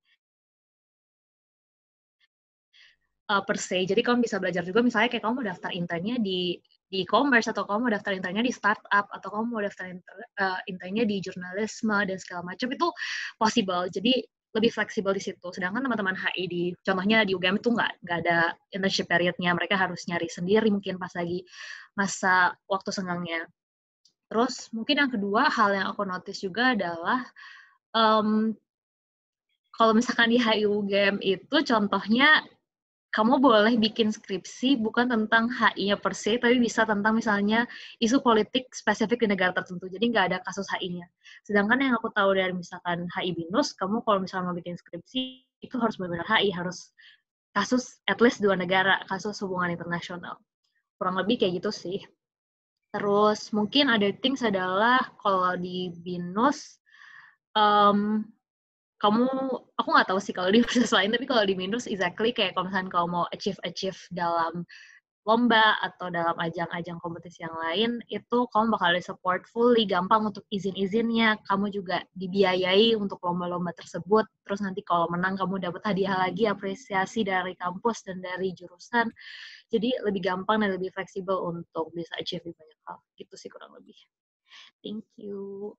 uh, per se. Jadi kamu bisa belajar juga misalnya kayak kamu mau daftar internnya di di e-commerce, atau kamu mau daftar internnya di startup, atau kamu mau daftar inter, uh, internnya di jurnalisme, dan segala macam, itu possible. Jadi lebih fleksibel di situ. Sedangkan teman-teman H I di, contohnya di U G M itu nggak, nggak ada internship periodnya, mereka harus nyari sendiri mungkin pas lagi masa waktu senggangnya. Terus mungkin yang kedua, hal yang aku notice juga adalah, um, kalau misalkan di H I U G M itu contohnya, kamu boleh bikin skripsi bukan tentang H I-nya per se, tapi bisa tentang misalnya isu politik spesifik di negara tertentu. Jadi nggak ada kasus H I-nya. Sedangkan yang aku tahu dari misalkan H I BINUS, kamu kalau misalnya mau bikin skripsi, itu harus benar-benar H I, harus kasus at least dua negara, kasus hubungan internasional. Kurang lebih kayak gitu sih. Terus mungkin other things adalah kalau di BINUS, um, kamu, aku nggak tahu sih kalau di universitas lain, tapi kalau di BINUS exactly kayak kalau misalnya kamu mau achieve-achieve dalam lomba atau dalam ajang-ajang kompetisi yang lain, itu kamu bakal di-support fully, gampang untuk izin-izinnya, kamu juga dibiayai untuk lomba-lomba tersebut, terus nanti kalau menang kamu dapat hadiah lagi, apresiasi dari kampus dan dari jurusan, jadi lebih gampang dan lebih fleksibel untuk bisa achieve di banyak hal, gitu sih kurang lebih. Thank you.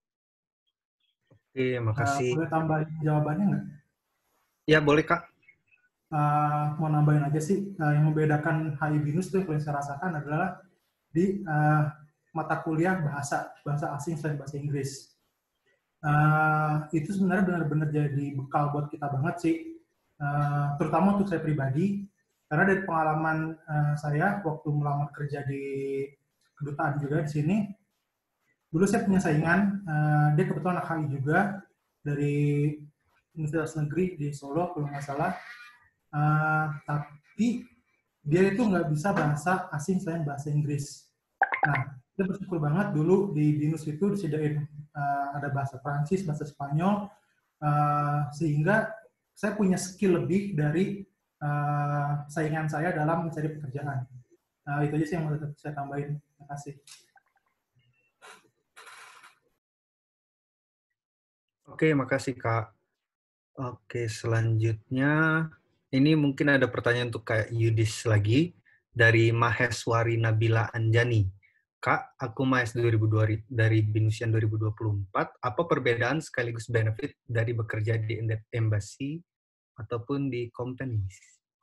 Oke, makasih. Uh, boleh tambahin jawabannya nggak? Ya, boleh, Kak. Uh, mau nambahin aja sih, uh, yang membedakan H I BINUS itu yang paling saya rasakan adalah di uh, mata kuliah bahasa, bahasa asing selain bahasa Inggris. Uh, itu sebenarnya benar-benar jadi bekal buat kita banget sih, uh, terutama untuk saya pribadi, karena dari pengalaman uh, saya waktu melamar kerja di kedutaan juga di sini, dulu saya punya saingan, uh, dia kebetulan anak H I juga, dari Universitas Negeri di Solo, kalau nggak salah, uh, tapi dia itu nggak bisa bahasa asing selain bahasa Inggris. Nah, kita bersyukur banget dulu di BINUS itu disediain uh, ada bahasa Prancis, bahasa Spanyol, uh, sehingga saya punya skill lebih dari uh, saingan saya dalam mencari pekerjaan. Uh, itu aja sih yang mau saya tambahin. Terima kasih. Oke, makasih Kak. Oke, selanjutnya ini mungkin ada pertanyaan untuk Kak Yudis lagi dari Maheswari Nabila Anjani. Kak, aku Mahes dua ribu dua dari Binusian dua ribu dua puluh empat. Apa perbedaan sekaligus benefit dari bekerja di embassy ataupun di companies?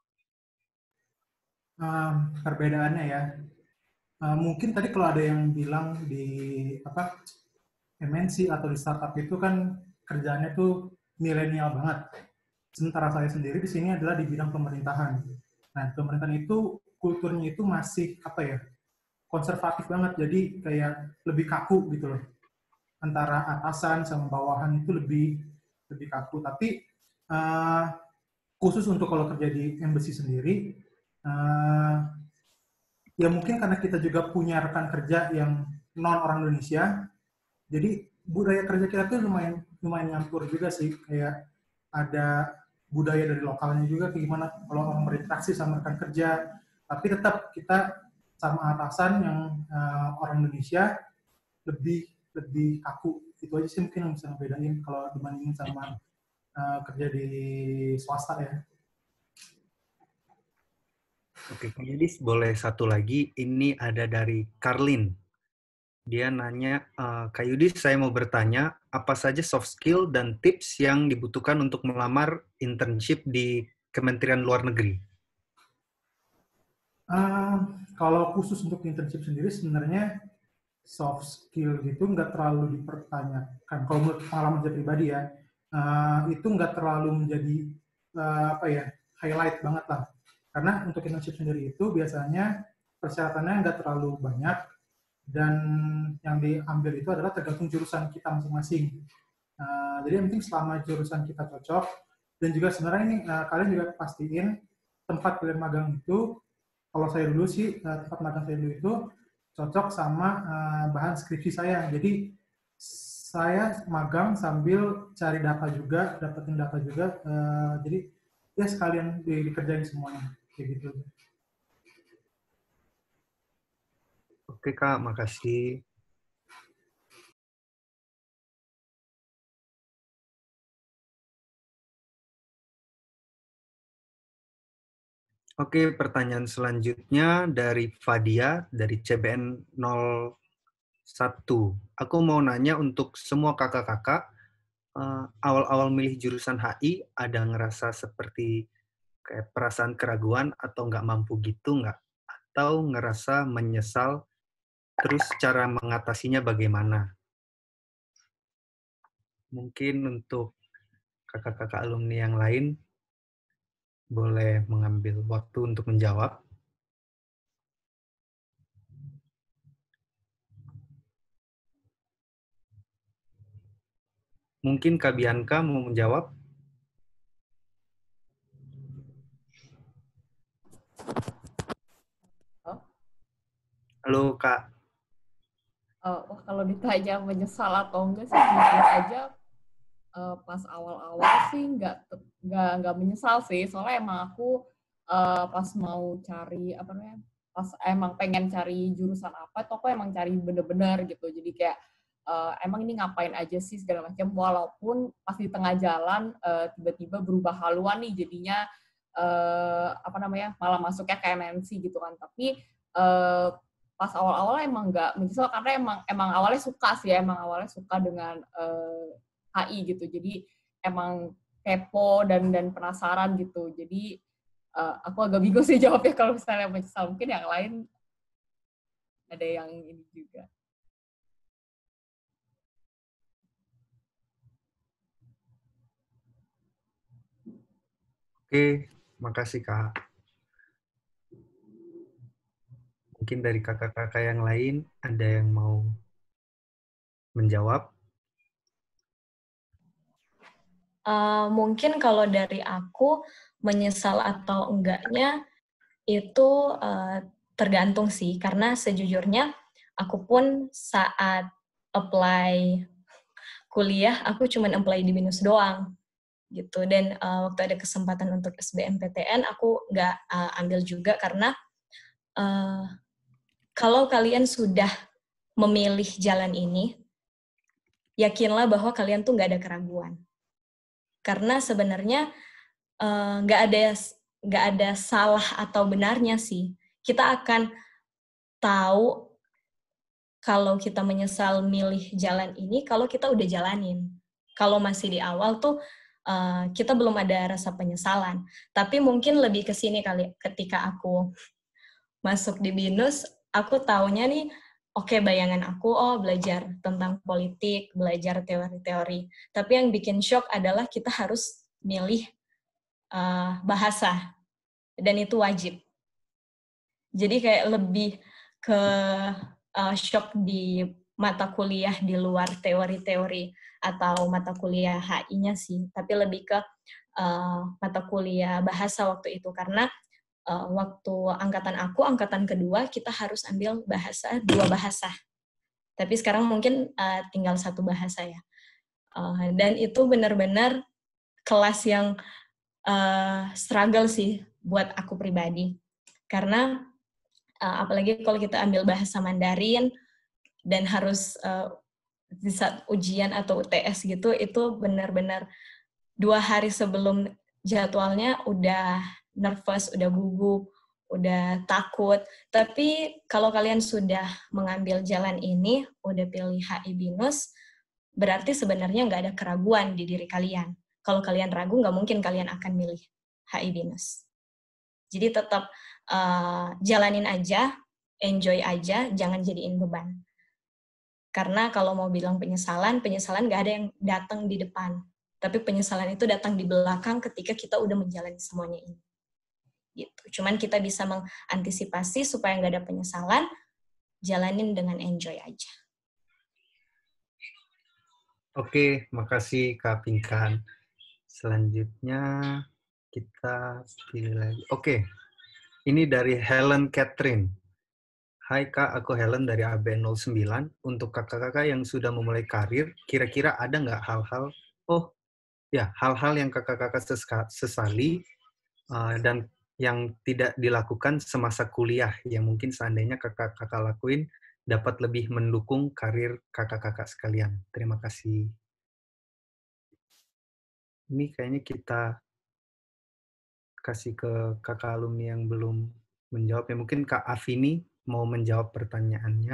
Um, perbedaannya ya, uh, mungkin tadi kalau ada yang bilang di apa M N C atau di startup itu kan kerjaannya tuh milenial banget. Sementara saya sendiri di sini adalah di bidang pemerintahan. Nah, pemerintahan itu kulturnya itu masih apa ya, konservatif banget. Jadi kayak lebih kaku gitu loh. Antara atasan sama bawahan itu lebih lebih kaku. Tapi uh, khusus untuk kalau kerja di embassy sendiri, uh, ya mungkin karena kita juga punya rekan kerja yang non orang Indonesia, jadi budaya kerja kita tuh lumayan lumayan nyampur juga sih. Kayak ada budaya dari lokalnya juga, kayak gimana kalau orang berinteraksi sama rekan kerja, tapi tetap kita sama atasan yang uh, orang Indonesia lebih lebih kaku. Itu aja sih mungkin yang bisa ngebedain kalau dibandingin sama uh, kerja di swasta ya. Oke, Kak Yudis, boleh satu lagi. Ini ada dari Karlin. Dia nanya, uh, Kak Yudis, saya mau bertanya, apa saja soft skill dan tips yang dibutuhkan untuk melamar internship di Kementerian Luar Negeri? Uh, kalau khusus untuk internship sendiri, sebenarnya soft skill gitu nggak terlalu dipertanyakan. Kalau menurut pengalaman saya pribadi ya, uh, itu nggak terlalu menjadi uh, apa ya highlight banget lah. Karena untuk internship sendiri itu biasanya persyaratannya nggak terlalu banyak, dan yang diambil itu adalah tergantung jurusan kita masing-masing. Uh, jadi yang penting selama jurusan kita cocok, dan juga sebenarnya ini uh, kalian juga pastiin tempat kalian magang itu, kalau saya dulu sih uh, tempat magang saya dulu itu cocok sama uh, bahan skripsi saya. Jadi saya magang sambil cari data juga, dapetin data juga. Uh, jadi ya sekalian di, dikerjain semuanya kayak gitu. Oke Kak, makasih. Oke, pertanyaan selanjutnya dari Fadia, dari C B N nol satu. Aku mau nanya untuk semua kakak-kakak, uh, awal-awal milih jurusan H I, ada ngerasa seperti kayak perasaan keraguan atau nggak mampu gitu nggak? Atau ngerasa menyesal, terus cara mengatasinya bagaimana? Mungkin untuk kakak-kakak alumni yang lain, boleh mengambil waktu untuk menjawab. Mungkin Kak Bianca mau menjawab? Oh. Halo Kak. Uh, wah, kalau ditanya menyesal atau enggak sih, jujur aja uh, pas awal-awal sih nggak nggak nggak menyesal sih, soalnya emang aku uh, pas mau cari apa namanya, pas emang pengen cari jurusan apa, tuh aku emang cari bener-bener gitu. Jadi kayak uh, emang ini ngapain aja sih segala macam, walaupun pas di tengah jalan uh, tiba-tiba berubah haluan nih jadinya uh, apa namanya malah masuknya ke M N C gitu kan. Tapi uh, pas awal-awal emang nggak menyesal karena emang emang awalnya suka sih, emang awalnya suka dengan uh, H I gitu. Jadi emang kepo dan dan penasaran gitu. Jadi uh, aku agak bingung sih jawabnya kalau misalnya menyesal. Mungkin yang lain ada yang ini juga. Oke, makasih Kak. Mungkin dari kakak-kakak yang lain ada yang mau menjawab? Uh, mungkin kalau dari aku, menyesal atau enggaknya itu uh, tergantung sih, karena sejujurnya aku pun saat apply kuliah, aku cuma apply di BINUS doang. gitu. Dan uh, waktu ada kesempatan untuk S B M P T N, aku nggak uh, ambil juga karena uh, kalau kalian sudah memilih jalan ini, yakinlah bahwa kalian tuh nggak ada keraguan. Karena sebenarnya nggak uh, ada nggak ada salah atau benarnya sih. Kita akan tahu kalau kita menyesal milih jalan ini kalau kita udah jalanin. Kalau masih di awal tuh uh, kita belum ada rasa penyesalan. Tapi mungkin lebih ke sini kali ketika aku masuk di BINUS, aku taunya nih, oke okay, bayangan aku, oh belajar tentang politik, belajar teori-teori. Tapi yang bikin shock adalah kita harus milih uh, bahasa. Dan itu wajib. Jadi kayak lebih ke uh, shock di mata kuliah di luar teori-teori atau mata kuliah H I-nya sih. Tapi lebih ke uh, mata kuliah bahasa waktu itu. Karena uh, waktu angkatan aku, angkatan kedua, kita harus ambil bahasa, dua bahasa. Tapi sekarang mungkin uh, tinggal satu bahasa ya. Uh, dan itu benar-benar kelas yang uh, struggle sih buat aku pribadi. Karena uh, apalagi kalau kita ambil bahasa Mandarin dan harus uh, di saat ujian atau U T S gitu, itu benar-benar dua hari sebelum jadwalnya udah nervous, udah gugup, udah takut. Tapi kalau kalian sudah mengambil jalan ini, udah pilih H I BINUS, berarti sebenarnya nggak ada keraguan di diri kalian. Kalau kalian ragu, nggak mungkin kalian akan milih H I BINUS. Jadi tetap uh, jalanin aja, enjoy aja, jangan jadiin beban. Karena kalau mau bilang penyesalan, penyesalan nggak ada yang datang di depan. Tapi penyesalan itu datang di belakang ketika kita udah menjalani semuanya ini. Gitu. Cuman kita bisa mengantisipasi supaya nggak ada penyesalan, jalanin dengan enjoy aja. Oke, makasih Kak Pinkan. Selanjutnya kita pilih lagi. Oke, ini dari Helen Catherine. Hai Kak, aku Helen dari A B nol sembilan. Untuk kakak-kakak yang sudah memulai karir, kira-kira ada nggak hal-hal, oh ya, hal-hal yang kakak-kakak sesali uh, dan yang tidak dilakukan semasa kuliah, yang mungkin seandainya kakak-kakak lakuin, dapat lebih mendukung karir kakak-kakak sekalian. Terima kasih. Ini kayaknya kita kasih ke kakak alumni yang belum menjawab. Ya, mungkin Kak Afini mau menjawab pertanyaannya.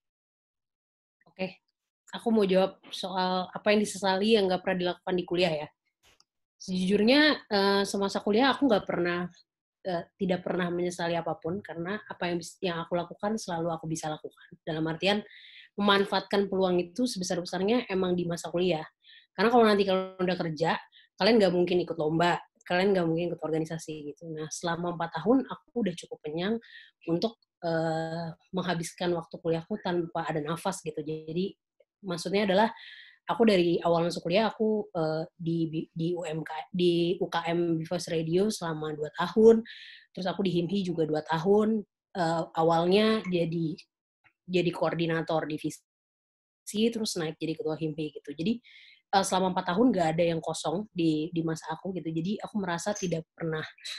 Oke, aku mau jawab soal apa yang disesali yang nggak pernah dilakukan di kuliah ya. Sejujurnya, uh, semasa kuliah aku nggak pernah, uh, tidak pernah menyesali apapun, karena apa yang, yang aku lakukan selalu aku bisa lakukan. Dalam artian, memanfaatkan peluang itu sebesar-besarnya emang di masa kuliah. Karena kalau nanti kalau udah kerja, kalian nggak mungkin ikut lomba, kalian nggak mungkin ikut organisasi gitu. Nah, selama empat tahun aku udah cukup kenyang untuk uh, menghabiskan waktu kuliahku tanpa ada nafas gitu. Jadi maksudnya adalah aku dari awal masuk kuliah aku uh, di di U M K di U K M Voice Radio selama dua tahun. Terus aku di HIMHI juga dua tahun. Uh, awalnya jadi jadi koordinator divisi, terus naik jadi ketua HIMHI gitu. Jadi selama empat tahun nggak ada yang kosong di di masa aku gitu. Jadi aku merasa tidak pernah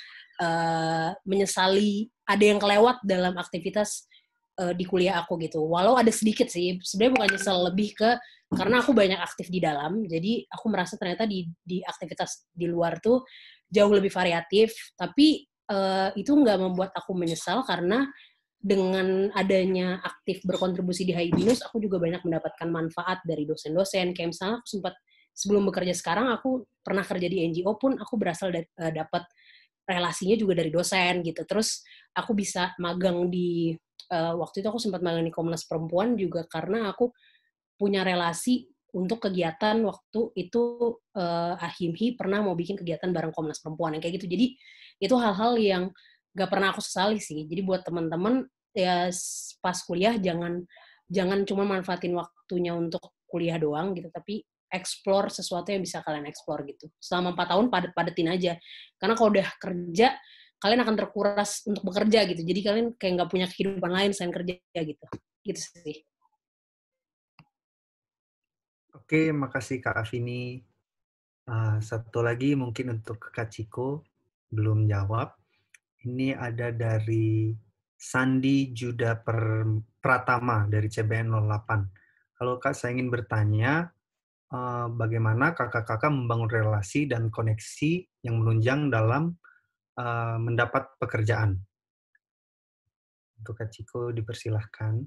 uh, menyesali ada yang kelewat dalam aktivitas uh, di kuliah aku gitu. Walau ada sedikit sih, sebenarnya bukan nyesel, lebih ke karena aku banyak aktif di dalam. Jadi aku merasa ternyata di di aktivitas di luar tuh jauh lebih variatif. Tapi uh, itu nggak membuat aku menyesal karena dengan adanya aktif berkontribusi di H I BINUS, aku juga banyak mendapatkan manfaat dari dosen-dosen. Kayak misalnya aku sempat, sebelum bekerja sekarang, aku pernah kerja di N G O pun, aku berasal dari, uh, dapat relasinya juga dari dosen, gitu. Terus aku bisa magang di, uh, waktu itu aku sempat magang di Komnas Perempuan juga karena aku punya relasi untuk kegiatan waktu itu, uh, HIMHI pernah mau bikin kegiatan bareng Komnas Perempuan, yang kayak gitu. Jadi, itu hal-hal yang gak pernah aku sesali sih. Jadi buat teman-teman, ya pas kuliah jangan jangan cuma manfaatin waktunya untuk kuliah doang gitu, tapi explore sesuatu yang bisa kalian explore gitu. Selama empat tahun padet-padetin aja. Karena kalau udah kerja, kalian akan terkuras untuk bekerja gitu. Jadi kalian kayak nggak punya kehidupan lain selain kerja gitu. Gitu sih. Oke, makasih Kak Afini. Uh, satu lagi mungkin untuk Kak Ciko, belum jawab. Ini ada dari Sandi Juda Pratama dari C B N nol delapan. Kalau Kak, saya ingin bertanya, uh, bagaimana kakak-kakak membangun relasi dan koneksi yang menunjang dalam uh, mendapat pekerjaan? Untuk Kak Ciko, dipersilahkan.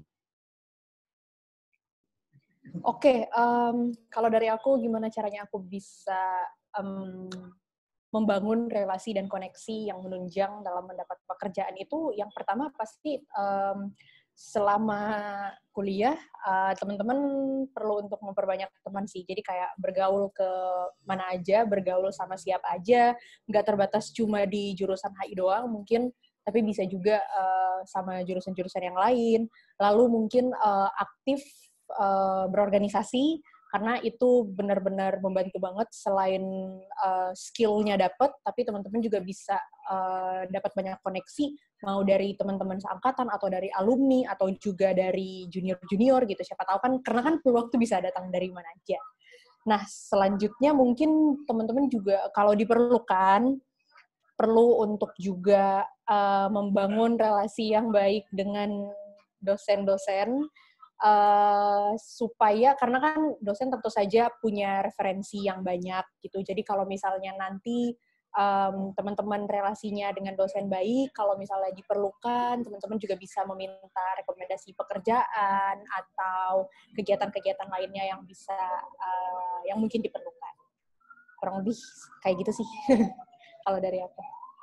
Oke, okay, um, kalau dari aku gimana caranya aku bisa um, membangun relasi dan koneksi yang menunjang dalam mendapat pekerjaan itu, yang pertama pasti um, selama kuliah uh, teman-teman perlu untuk memperbanyak teman sih. Jadi kayak bergaul ke mana aja, bergaul sama siapa aja, nggak terbatas cuma di jurusan H I doang mungkin, tapi bisa juga uh, sama jurusan-jurusan yang lain. Lalu mungkin uh, aktif Uh, berorganisasi, karena itu benar-benar membantu banget. Selain uh, skill-nya dapat, tapi teman-teman juga bisa uh, dapat banyak koneksi, mau dari teman-teman seangkatan atau dari alumni atau juga dari junior-junior gitu. Siapa tahu kan, karena kan peluang itu bisa datang dari mana aja. Nah, selanjutnya mungkin teman-teman juga kalau diperlukan perlu untuk juga uh, membangun relasi yang baik dengan dosen-dosen. Uh, supaya, karena kan dosen tentu saja punya referensi yang banyak gitu, jadi kalau misalnya nanti um, teman-teman relasinya dengan dosen baik, kalau misalnya diperlukan, teman-teman juga bisa meminta rekomendasi pekerjaan atau kegiatan-kegiatan lainnya yang bisa, uh, yang mungkin diperlukan. Kurang lebih kayak gitu sih, kalau dari aku.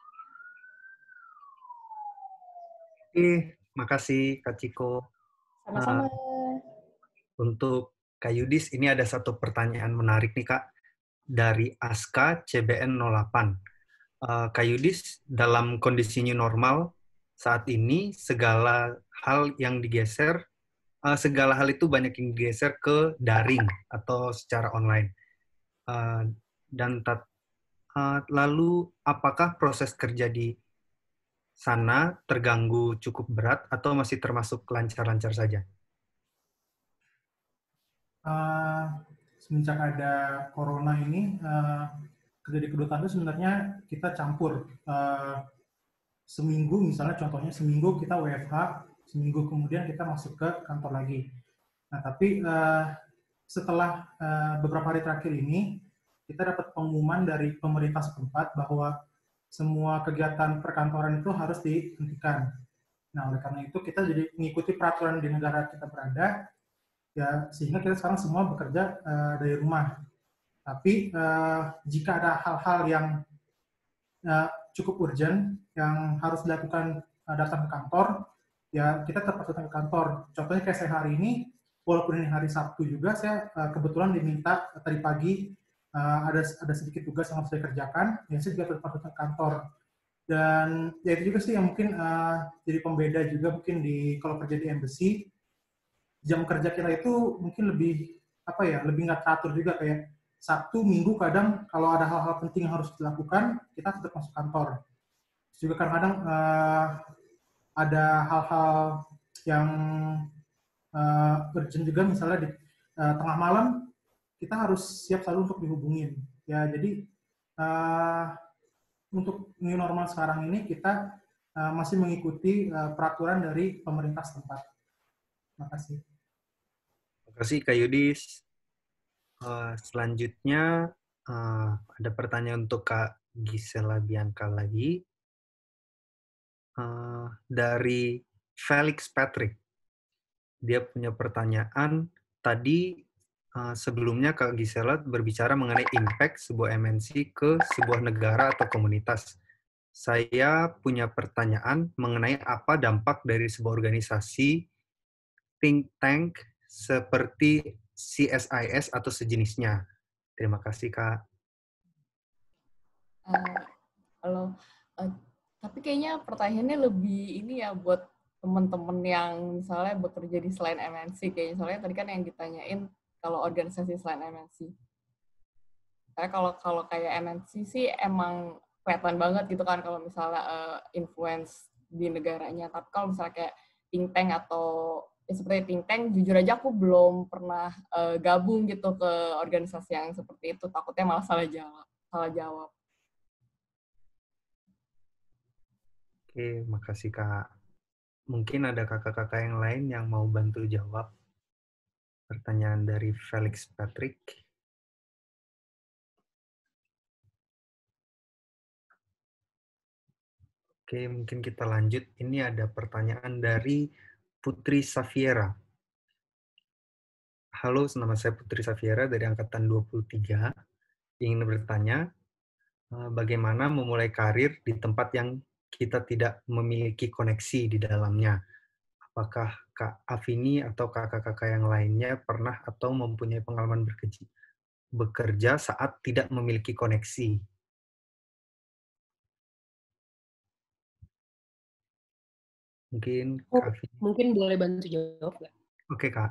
Oke, makasih Kak Ciko. Sama-sama. Uh, untuk Kak Yudis, ini ada satu pertanyaan menarik nih Kak, dari Aska C B N nol delapan. Uh, Kak Yudis, dalam kondisi new normal saat ini, segala hal yang digeser, uh, segala hal itu banyak yang digeser ke daring atau secara online. Uh, dan tat, uh, lalu, apakah proses kerja di sana terganggu cukup berat atau masih termasuk lancar-lancar saja? Uh, semenjak ada corona ini, uh, kerja di kedutaan itu sebenarnya kita campur. Uh, seminggu misalnya, contohnya seminggu kita W F H, seminggu kemudian kita masuk ke kantor lagi. Nah, tapi uh, setelah uh, beberapa hari terakhir ini, kita dapat pengumuman dari pemerintah setempat bahwa semua kegiatan perkantoran itu harus dihentikan. Nah, oleh karena itu kita jadi mengikuti peraturan di negara kita berada, ya sehingga kita sekarang semua bekerja uh, dari rumah. Tapi uh, jika ada hal-hal yang uh, cukup urgent yang harus dilakukan uh, datang ke kantor, ya kita terpaksa datang ke kantor. Contohnya kayak saya hari ini, walaupun ini hari Sabtu juga, saya uh, kebetulan diminta uh, tadi pagi uh, ada ada sedikit tugas yang harus saya kerjakan, ya saya juga terpaksa datang ke kantor. Dan ya itu juga sih yang mungkin uh, jadi pembeda juga mungkin di kalau kerja di embassy, jam kerja kita itu mungkin lebih apa ya, lebih nggak teratur juga, kayak Sabtu, Minggu kadang kalau ada hal-hal penting yang harus dilakukan, kita tetap masuk kantor. Terus juga kadang-kadang uh, ada hal-hal yang uh, urgent juga, misalnya di uh, tengah malam kita harus siap selalu untuk dihubungin. Ya jadi uh, untuk new normal sekarang ini kita uh, masih mengikuti uh, peraturan dari pemerintah setempat. Terima kasih. Terima kasih Kak Yudis. Uh, selanjutnya uh, ada pertanyaan untuk Kak Gisela Bianca lagi. Uh, dari Felix Patrick. Dia punya pertanyaan, tadi uh, sebelumnya Kak Gisela berbicara mengenai impact sebuah M N C ke sebuah negara atau komunitas. Saya punya pertanyaan mengenai apa dampak dari sebuah organisasi think tank seperti C S I S atau sejenisnya. Terima kasih, Kak. Uh, halo. Uh, tapi kayaknya pertanyaannya lebih ini ya buat teman-teman yang misalnya bekerja di selain M N C. Kayak misalnya tadi kan yang ditanyain kalau organisasi selain M N C. Karena kalau kalau kayak M N C sih emang kelihatan banget gitu kan kalau misalnya uh, influence di negaranya. Tapi kalau misalnya kayak think tank atau ya seperti think tank, jujur aja aku belum pernah uh, gabung gitu ke organisasi yang seperti itu. Takutnya malah salah jawab. Salah jawab. Oke, makasih Kak. Mungkin ada kakak-kakak yang lain yang mau bantu jawab pertanyaan dari Felix Patrick. Oke, mungkin kita lanjut. Ini ada pertanyaan dari Putri Safiera. Halo, nama saya Putri Safiera dari Angkatan dua puluh tiga. Ingin bertanya, bagaimana memulai karir di tempat yang kita tidak memiliki koneksi di dalamnya? Apakah Kak Afini atau kakak-kakak yang lainnya pernah atau mempunyai pengalaman bekerja, bekerja saat tidak memiliki koneksi? Mungkin oh, Kak Afini. Mungkin boleh bantu jawab nggak? Oke Kak.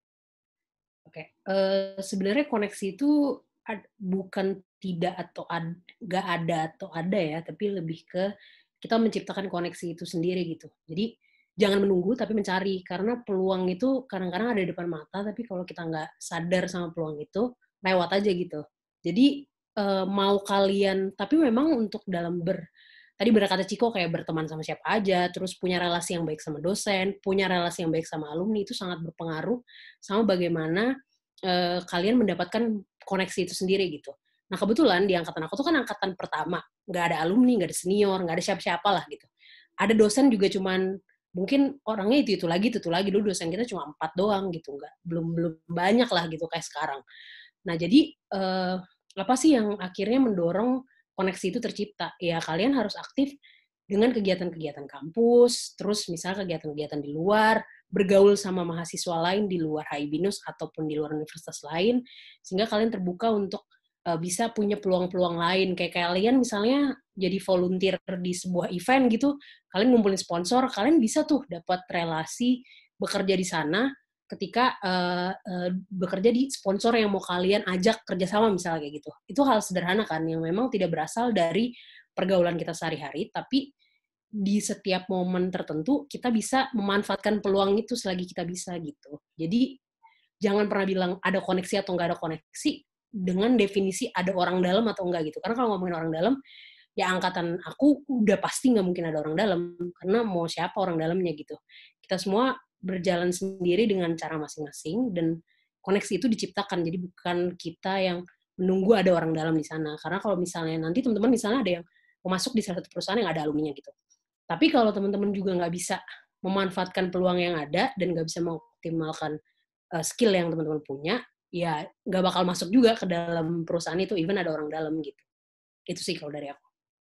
Oke, uh, sebenarnya koneksi itu ad, bukan tidak atau nggak ad, ada atau ada ya, tapi lebih ke kita menciptakan koneksi itu sendiri gitu. Jadi jangan menunggu tapi mencari, karena peluang itu kadang-kadang ada di depan mata, tapi kalau kita nggak sadar sama peluang itu lewat aja gitu. Jadi uh, mau kalian, tapi memang untuk dalam ber tadi berkata Ciko kayak berteman sama siapa aja, terus punya relasi yang baik sama dosen, punya relasi yang baik sama alumni, itu sangat berpengaruh sama bagaimana uh, kalian mendapatkan koneksi itu sendiri gitu. Nah kebetulan di angkatan aku tuh kan angkatan pertama, nggak ada alumni, nggak ada senior, nggak ada siapa-siapa lah gitu. Ada dosen juga cuman mungkin orangnya itu itu lagi, itu, itu lagi. Dulu dosen kita cuma empat doang gitu, nggak belum belum banyak lah gitu kayak sekarang. Nah jadi uh, apa sih yang akhirnya mendorong koneksi itu tercipta? Ya kalian harus aktif dengan kegiatan-kegiatan kampus, terus misalnya kegiatan-kegiatan di luar, bergaul sama mahasiswa lain di luar H I BINUS ataupun di luar universitas lain, sehingga kalian terbuka untuk uh, bisa punya peluang-peluang lain. Kayak kalian misalnya jadi volunteer di sebuah event gitu, kalian ngumpulin sponsor, kalian bisa tuh dapat relasi bekerja di sana ketika uh, uh, bekerja di sponsor yang mau kalian ajak kerjasama misalnya kayak gitu. Itu hal sederhana kan, yang memang tidak berasal dari pergaulan kita sehari-hari, tapi di setiap momen tertentu kita bisa memanfaatkan peluang itu selagi kita bisa gitu. Jadi jangan pernah bilang ada koneksi atau nggak ada koneksi dengan definisi ada orang dalam atau enggak gitu. Karena kalau ngomongin orang dalam, ya angkatan aku udah pasti nggak mungkin ada orang dalam, karena mau siapa orang dalamnya gitu. Kita semua berjalan sendiri dengan cara masing-masing, dan koneksi itu diciptakan, jadi bukan kita yang menunggu ada orang dalam di sana. Karena kalau misalnya nanti teman-teman misalnya ada yang mau masuk di salah satu perusahaan yang ada alumninya gitu, tapi kalau teman-teman juga nggak bisa memanfaatkan peluang yang ada dan nggak bisa mengoptimalkan uh, skill yang teman-teman punya, ya nggak bakal masuk juga ke dalam perusahaan itu, even ada orang dalam gitu. Itu sih kalau dari aku.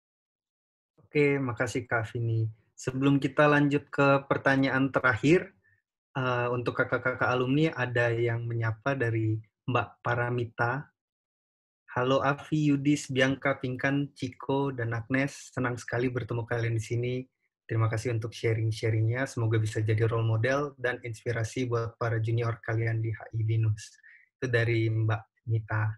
Oke, makasih Kak Vini. Sebelum kita lanjut ke pertanyaan terakhir, Uh, untuk kakak-kakak alumni ada yang menyapa dari Mbak Paramita. Halo Avi, Yudis, Bianca, Pinkan, Ciko, dan Agnes. Senang sekali bertemu kalian di sini. Terima kasih untuk sharing-sharingnya. Semoga bisa jadi role model dan inspirasi buat para junior kalian di H I BINUS. Itu dari Mbak Mita.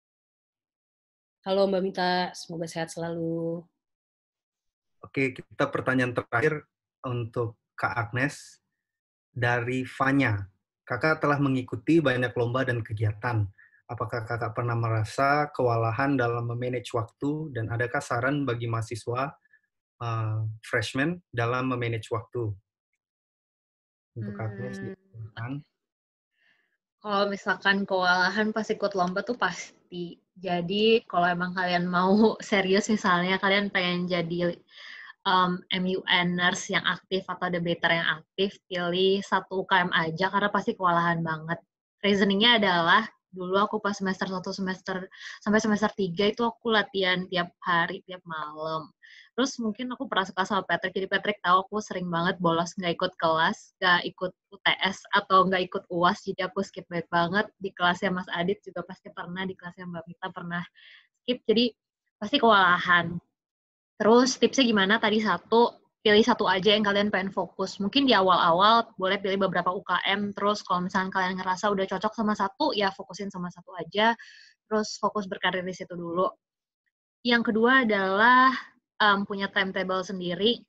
Halo Mbak Mita, semoga sehat selalu. Oke, kita pertanyaan terakhir untuk Kak Agnes. Dari Fanya, kakak telah mengikuti banyak lomba dan kegiatan. Apakah kakak pernah merasa kewalahan dalam memanage waktu, dan adakah saran bagi mahasiswa uh, freshman dalam memanage waktu? Untuk hmm. Agnes, hmm. Kalau misalkan kewalahan pas ikut lomba tuh pasti. Jadi kalau emang kalian mau serius misalnya, kalian pengen jadi Um, M U N-ers yang aktif atau debater yang aktif, pilih satu U K M aja karena pasti kewalahan banget. Reasoningnya adalah, dulu aku pas semester satu semester sampai semester tiga itu aku latihan tiap hari, tiap malam. Terus mungkin aku pernah suka sama Patrick, jadi Patrick tahu aku sering banget bolos nggak ikut kelas, nggak ikut U T S atau nggak ikut U A S, jadi aku skip baik banget. Di kelasnya Mas Adit juga pasti pernah, di kelasnya Mbak Mita pernah skip, jadi pasti kewalahan. Terus tipsnya gimana? Tadi satu, pilih satu aja yang kalian pengen fokus. Mungkin di awal-awal boleh pilih beberapa U K M, terus kalau misalnya kalian ngerasa udah cocok sama satu, ya fokusin sama satu aja, terus fokus berkarir di situ dulu. Yang kedua adalah um, punya timetable sendiri,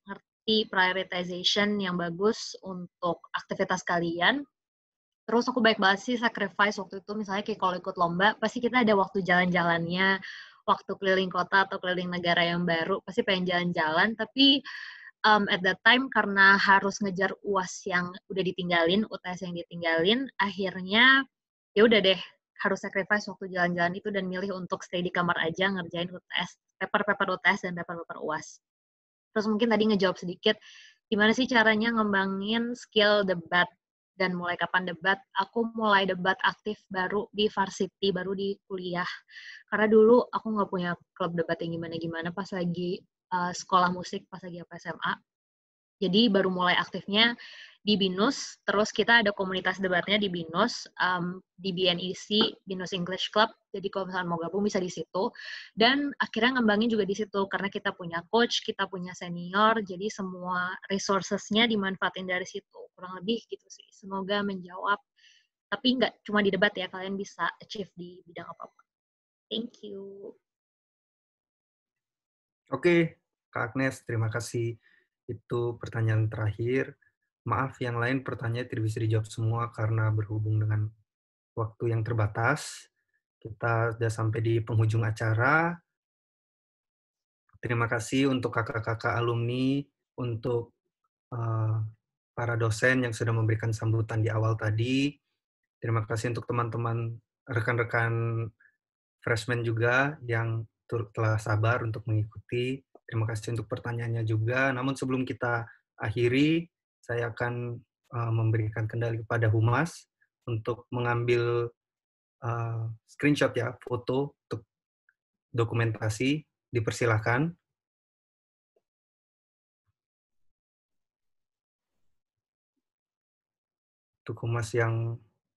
ngerti prioritization yang bagus untuk aktivitas kalian. Terus aku baik banget sih sacrifice waktu itu, misalnya kayak kalau ikut lomba, pasti kita ada waktu jalan-jalannya, waktu keliling kota atau keliling negara yang baru, pasti pengen jalan-jalan, tapi um, at that time karena harus ngejar U A S yang udah ditinggalin, U T S yang ditinggalin, akhirnya ya udah deh, harus sacrifice waktu jalan-jalan itu dan milih untuk stay di kamar aja ngerjain U T S, paper-paper U T S dan paper-paper U A S. Terus mungkin tadi ngejawab sedikit, gimana sih caranya ngembangin skill debat dan mulai kapan debat? Aku mulai debat aktif baru di varsity, baru di kuliah. Karena dulu aku nggak punya klub debat yang gimana-gimana pas lagi uh, sekolah musik, pas lagi apa S M A. Jadi baru mulai aktifnya di BINUS, terus kita ada komunitas debatnya di BINUS, um, di B N E C, BINUS English Club, jadi kalau misalnya mau gabung bisa di situ. Dan akhirnya ngembangin juga di situ, karena kita punya coach, kita punya senior, jadi semua resources-nya dimanfaatin dari situ. Kurang lebih gitu sih, semoga menjawab. Tapi nggak cuma di debat ya, kalian bisa achieve di bidang apa-apa. Thank you. Oke, Kak Agnes, terima kasih. Itu pertanyaan terakhir. Maaf, yang lain pertanyaan tidak bisa dijawab semua karena berhubung dengan waktu yang terbatas. Kita sudah sampai di penghujung acara. Terima kasih untuk kakak-kakak alumni, untuk uh, para dosen yang sudah memberikan sambutan di awal tadi. Terima kasih untuk teman-teman, rekan-rekan freshman juga yang telah sabar untuk mengikuti. Terima kasih untuk pertanyaannya juga. Namun sebelum kita akhiri, saya akan uh, memberikan kendali kepada Humas untuk mengambil uh, screenshot ya, foto untuk dokumentasi. Dipersilahkan. Untuk Humas yang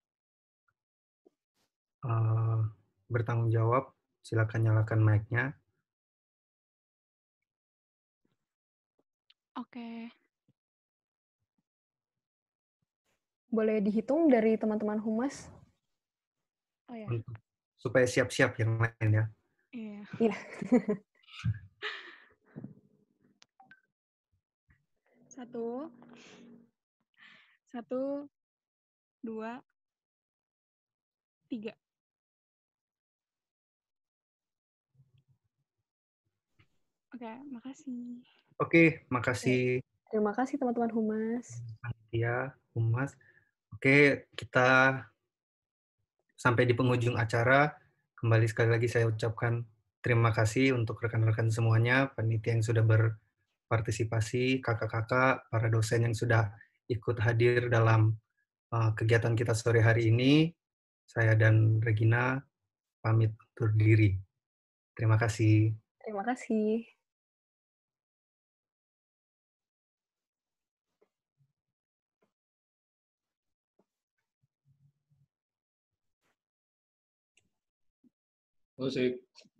uh, bertanggung jawab, silakan nyalakan mic-nya. Oke. Boleh dihitung dari teman-teman Humas? Oh ya. Untuk, supaya siap-siap yang lain ya. Iya. Iya. Satu. Satu. Dua. Tiga. Oke, makasih. Oke, makasih. Terima kasih teman-teman Humas. Ya, Humas. Oke, kita sampai di penghujung acara. Kembali sekali lagi saya ucapkan terima kasih untuk rekan-rekan semuanya, panitia yang sudah berpartisipasi, kakak-kakak, para dosen yang sudah ikut hadir dalam uh, kegiatan kita sore hari ini. Saya dan Regina pamit undur diri. Terima kasih. Terima kasih. Musik.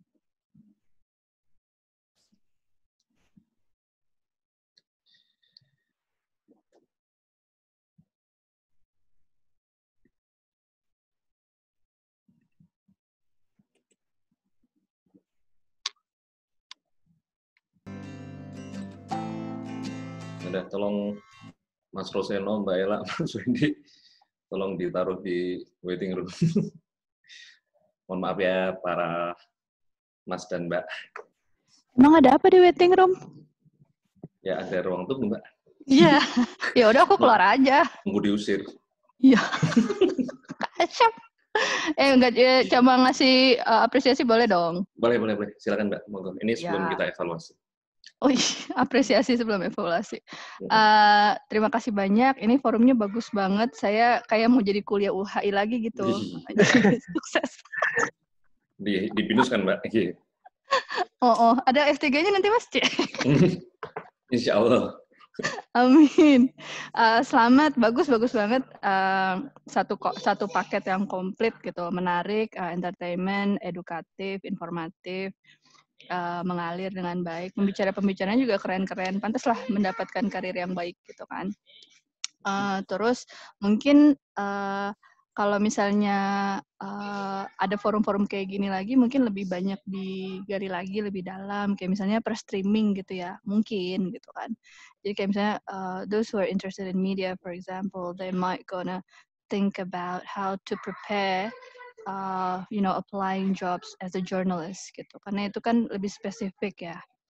Udah, tolong Mas Roseno, Mbak Ella, Mas Wendy, tolong ditaruh di waiting room. Mohon maaf ya para Mas dan Mbak. Emang ada apa di waiting room? Ya ada ruang tunggu, Mbak. Iya. Ya udah aku keluar aja. Tunggu diusir. Iya. Kacap. Eh enggak, coba ngasih uh, apresiasi boleh dong? Boleh, boleh, boleh. Silakan Mbak. Monggo. Ini sebelum ya. Kita evaluasi. Oh iya, apresiasi sebelum evaluasi. Uh, terima kasih banyak. Ini forumnya bagus banget. Saya kayak mau jadi kuliah U H I lagi gitu. Sukses. Di, di BINUS kan, Mbak? Iya. Oh, oh, ada F tiga-nya nanti, Mas? Insya Allah. Amin. Uh, selamat, bagus, bagus banget. Uh, satu satu paket yang komplit gitu, menarik, uh, entertainment, edukatif, informatif. Uh, mengalir dengan baik, pembicara-pembicaranya juga keren-keren, pantaslah mendapatkan karir yang baik gitu kan. Uh, terus mungkin uh, kalau misalnya uh, ada forum-forum kayak gini lagi, mungkin lebih banyak digali lagi lebih dalam, kayak misalnya per streaming gitu ya, mungkin gitu kan. Jadi kayak misalnya uh, those who are interested in media, for example, they might gonna think about how to prepare, uh, you know, applying jobs as a journalist gitu. Karena itu kan lebih spesifik ya.